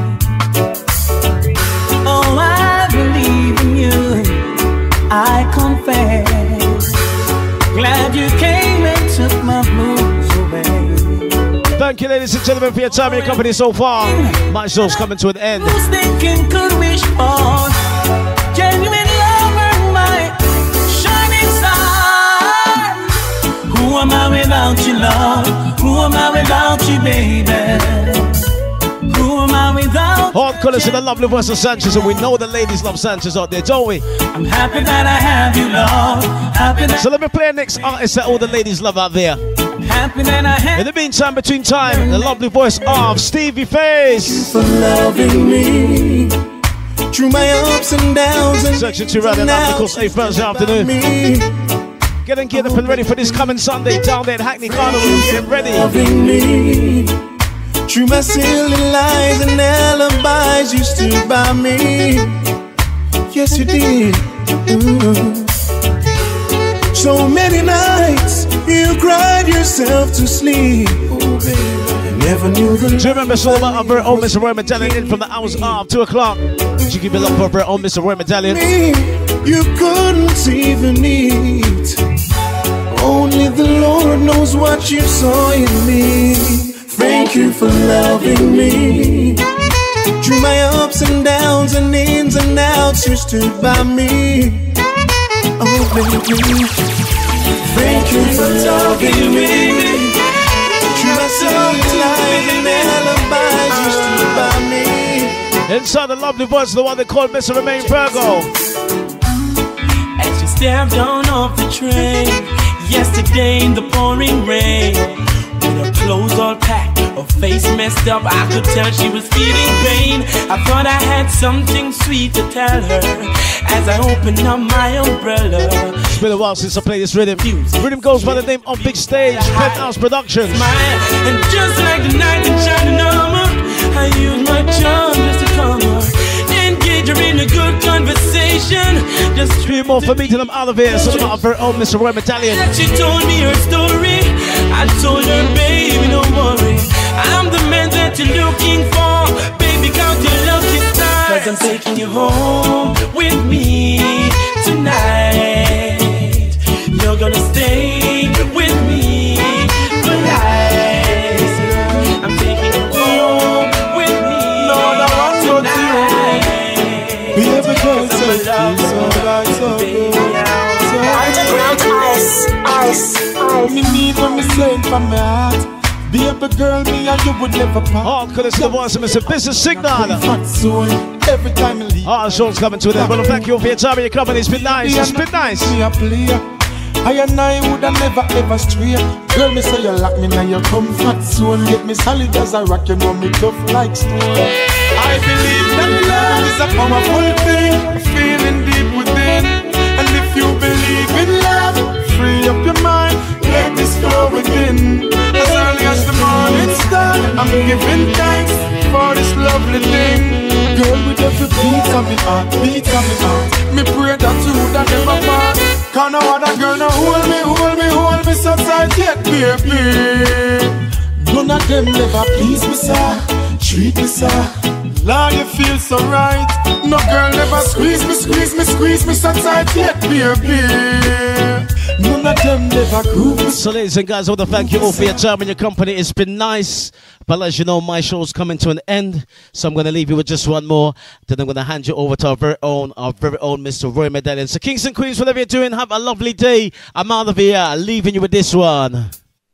Oh, I believe in you, I confess. Glad you came and took my blues away. Thank you, ladies and gentlemen, for your time and your company so far. My show's coming to an end. Who's thinking could wish for genuine love and my shining star? Who am I without you, love? Who am I without you, baby? Who am I without you? Hard colors in the lovely voice of Sanchez, and we know the ladies love Sanchez out there, don't we? I'm happy that I have you, love. Happy that so let me play the next artist that all the ladies love out there. Happy that I have. In the meantime, between time, the lovely voice of Stevie Face. For loving me through my ups and downs and section two right now, of course, eight Thursday afternoon. Getting geared up and ready for this coming Sunday down there at Hackney Carnival. Get ready. Loving me through my silly lies and alibis, you stood by me. Yes, you did. Ooh. So many nights you cried yourself to sleep. Oh, baby, never knew the. Do you remember it's all about our very own Mister Roy Medallion in from the hours of two o'clock? Did you give it up for our very own Mister Roy Medallion? You couldn't even eat. Only the Lord knows what you saw in me. Thank you for loving me. Through my ups and downs and ins and outs, you stood by me. Oh, baby, thank you for loving me. Through my silly lies and alibis, you stood by me. Inside the lovely voice of the one they call Mister Remain Virgo. As you stepped on off the train yesterday in the pouring rain, with her clothes all packed, her face messed up, I could tell she was feeling pain. I thought I had something sweet to tell her as I opened up my umbrella. It's been a while since I played this rhythm. Rhythm goes by the name of Big Stage, Penthouse Productions. And just like the night that shined armor, I used my charm just to the street. Three more for meeting them out of here. So about our own Mister Roy Medallion. She told me her story. I told her, baby, don't worry. I'm the man that you're looking for. Baby, count your lucky stars. Cause I'm taking you home with me tonight. You're gonna stay with me for life. I'm taking you home with me tonight. Baby girl, so love, so right, so good. Underground ice, ice, ice. Me need what me saying from my heart. Baby girl, me and you would never part. Oh, could it's the voice of Mister Business Signal. Every time I leave. Oh, show's coming to an end. Well, thank you for your time and your company. It's been nice. It's been nice. Me a player. I and I would have never ever stray. Girl, me say you lock me now your comfort zone. Get me solid as a rock, you know me tough like stone. I believe that love is a powerful thing, feeling deep within. And if you believe in love, free up your mind, let this flow within. As early as the morning star, I'm giving thanks for this lovely thing. Girl, with every beat of me heart, beat of me heart, me pray that you would have never part. Cause no other girl no hold me, hold me, hold me so tight yet, baby. None of them never please me, sir, treat me, sir. Lord, you feel so right. No girl never squeeze me, squeeze me, squeeze me so tight yet, baby. None of them never groove me. So ladies and guys, I want to thank you all for your time and your company. It's been nice. But as you know, my show's coming to an end. So I'm going to leave you with just one more. Then I'm going to hand you over to our very own, our very own Mister Roy Medallion. So Kings and Queens, whatever you're doing, have a lovely day. I'm out of here, leaving you with this one.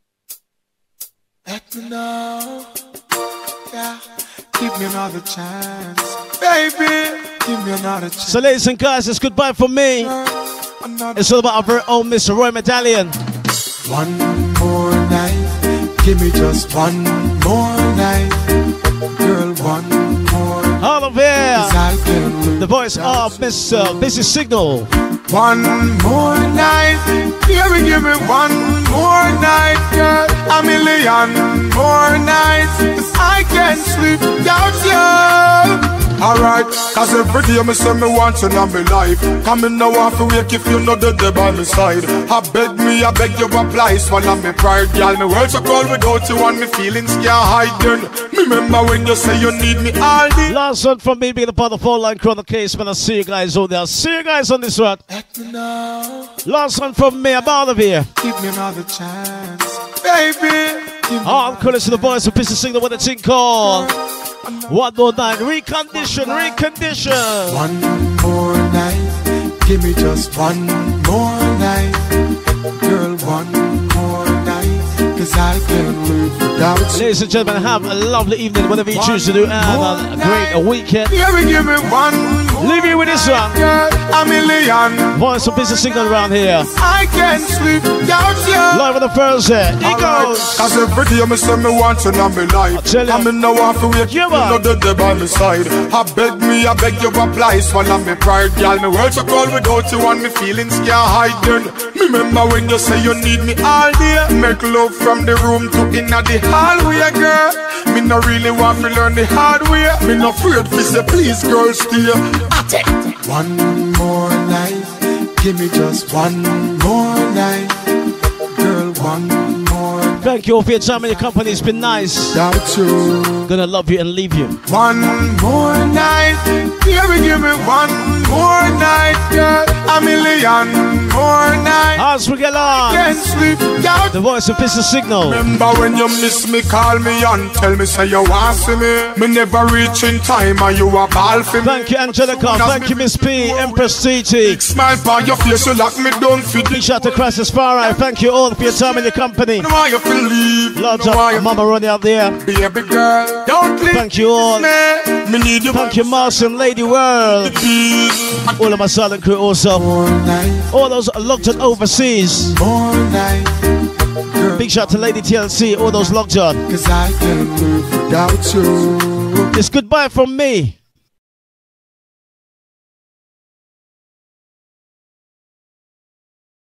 Let me know, yeah. Give me another chance, baby. Give me another chance. So ladies and guys, it's goodbye from me. It's all about our very own Mister Roy Medallion. One more night, give me just one more night, girl. One more. All of here, the voice of Mister Busy Signal. One more night, baby, give me one more night, girl. A million more nights, 'cause I can't sleep without you. Alright, cause every day me say me want you in my life. Come in now off to wake if you know the day by my side. I beg me, I beg you apply. Swallow me pride, girl. Me world so cold without you and me feelings can't hide them. Remember when you say you need me all day. Last one from me being a part of Four Line Chrono Case. Man, I'll see you guys on there. I'll see you guys on this one. Let me know. Last one from me, I'm out of here. Give me another chance, baby. Oh, I'm calling to the voice of Business Signal with a thing called One More Night, Recondition, Recondition. One more night, give me just one more night, girl, one more night, 'cause I can't live without you. Ladies and gentlemen, have a lovely evening, whatever you choose to do, and a great a weekend. Baby, give me one more. Leave you with this one. Girl, a million. Voice of Business Signal around here. I can't sleep without you. Live on the Thursday. It goes. Cause every day me say me want you in my life. I tell you. I mean now I have to wake you know the day by my side. I beg me, I beg you apply. Swallow me pride, girl. Me world so cold without you and me feelings can't hide them. Remember when you say you need me all day. Make love from the room to inna the hallway, girl. Me no really want to learn the hard way. Me no afraid to say please, girl, stay. One more night, give me just one more night, girl, one more night. Thank you all for your time and your company. It's been nice. Without you, gonna love you and leave you. One more night, baby, give me one more night, girl. A million more nights. As we get on, can't sleep without the voice of Business Signal. Remember when you miss me, call me and tell me say you want to see me. Me never reach in time and you a ball for me. Thank you, Angelica. Thank you, Miss P, Empress T T. Smile by your face, you lock me down for Big shout to Crisis Far. Thank you all for your time and your company. Why you feel leave? Lots of Mama Ronnie out there. Baby girl, don't leave. Thank you all. Me. Me need you. Thank you, Marcin, Lady World. All of my silent crew also. All those locked on overseas. Big shout to Lady T L C. All those locked on. 'Cause I can't live without you. It's goodbye from me.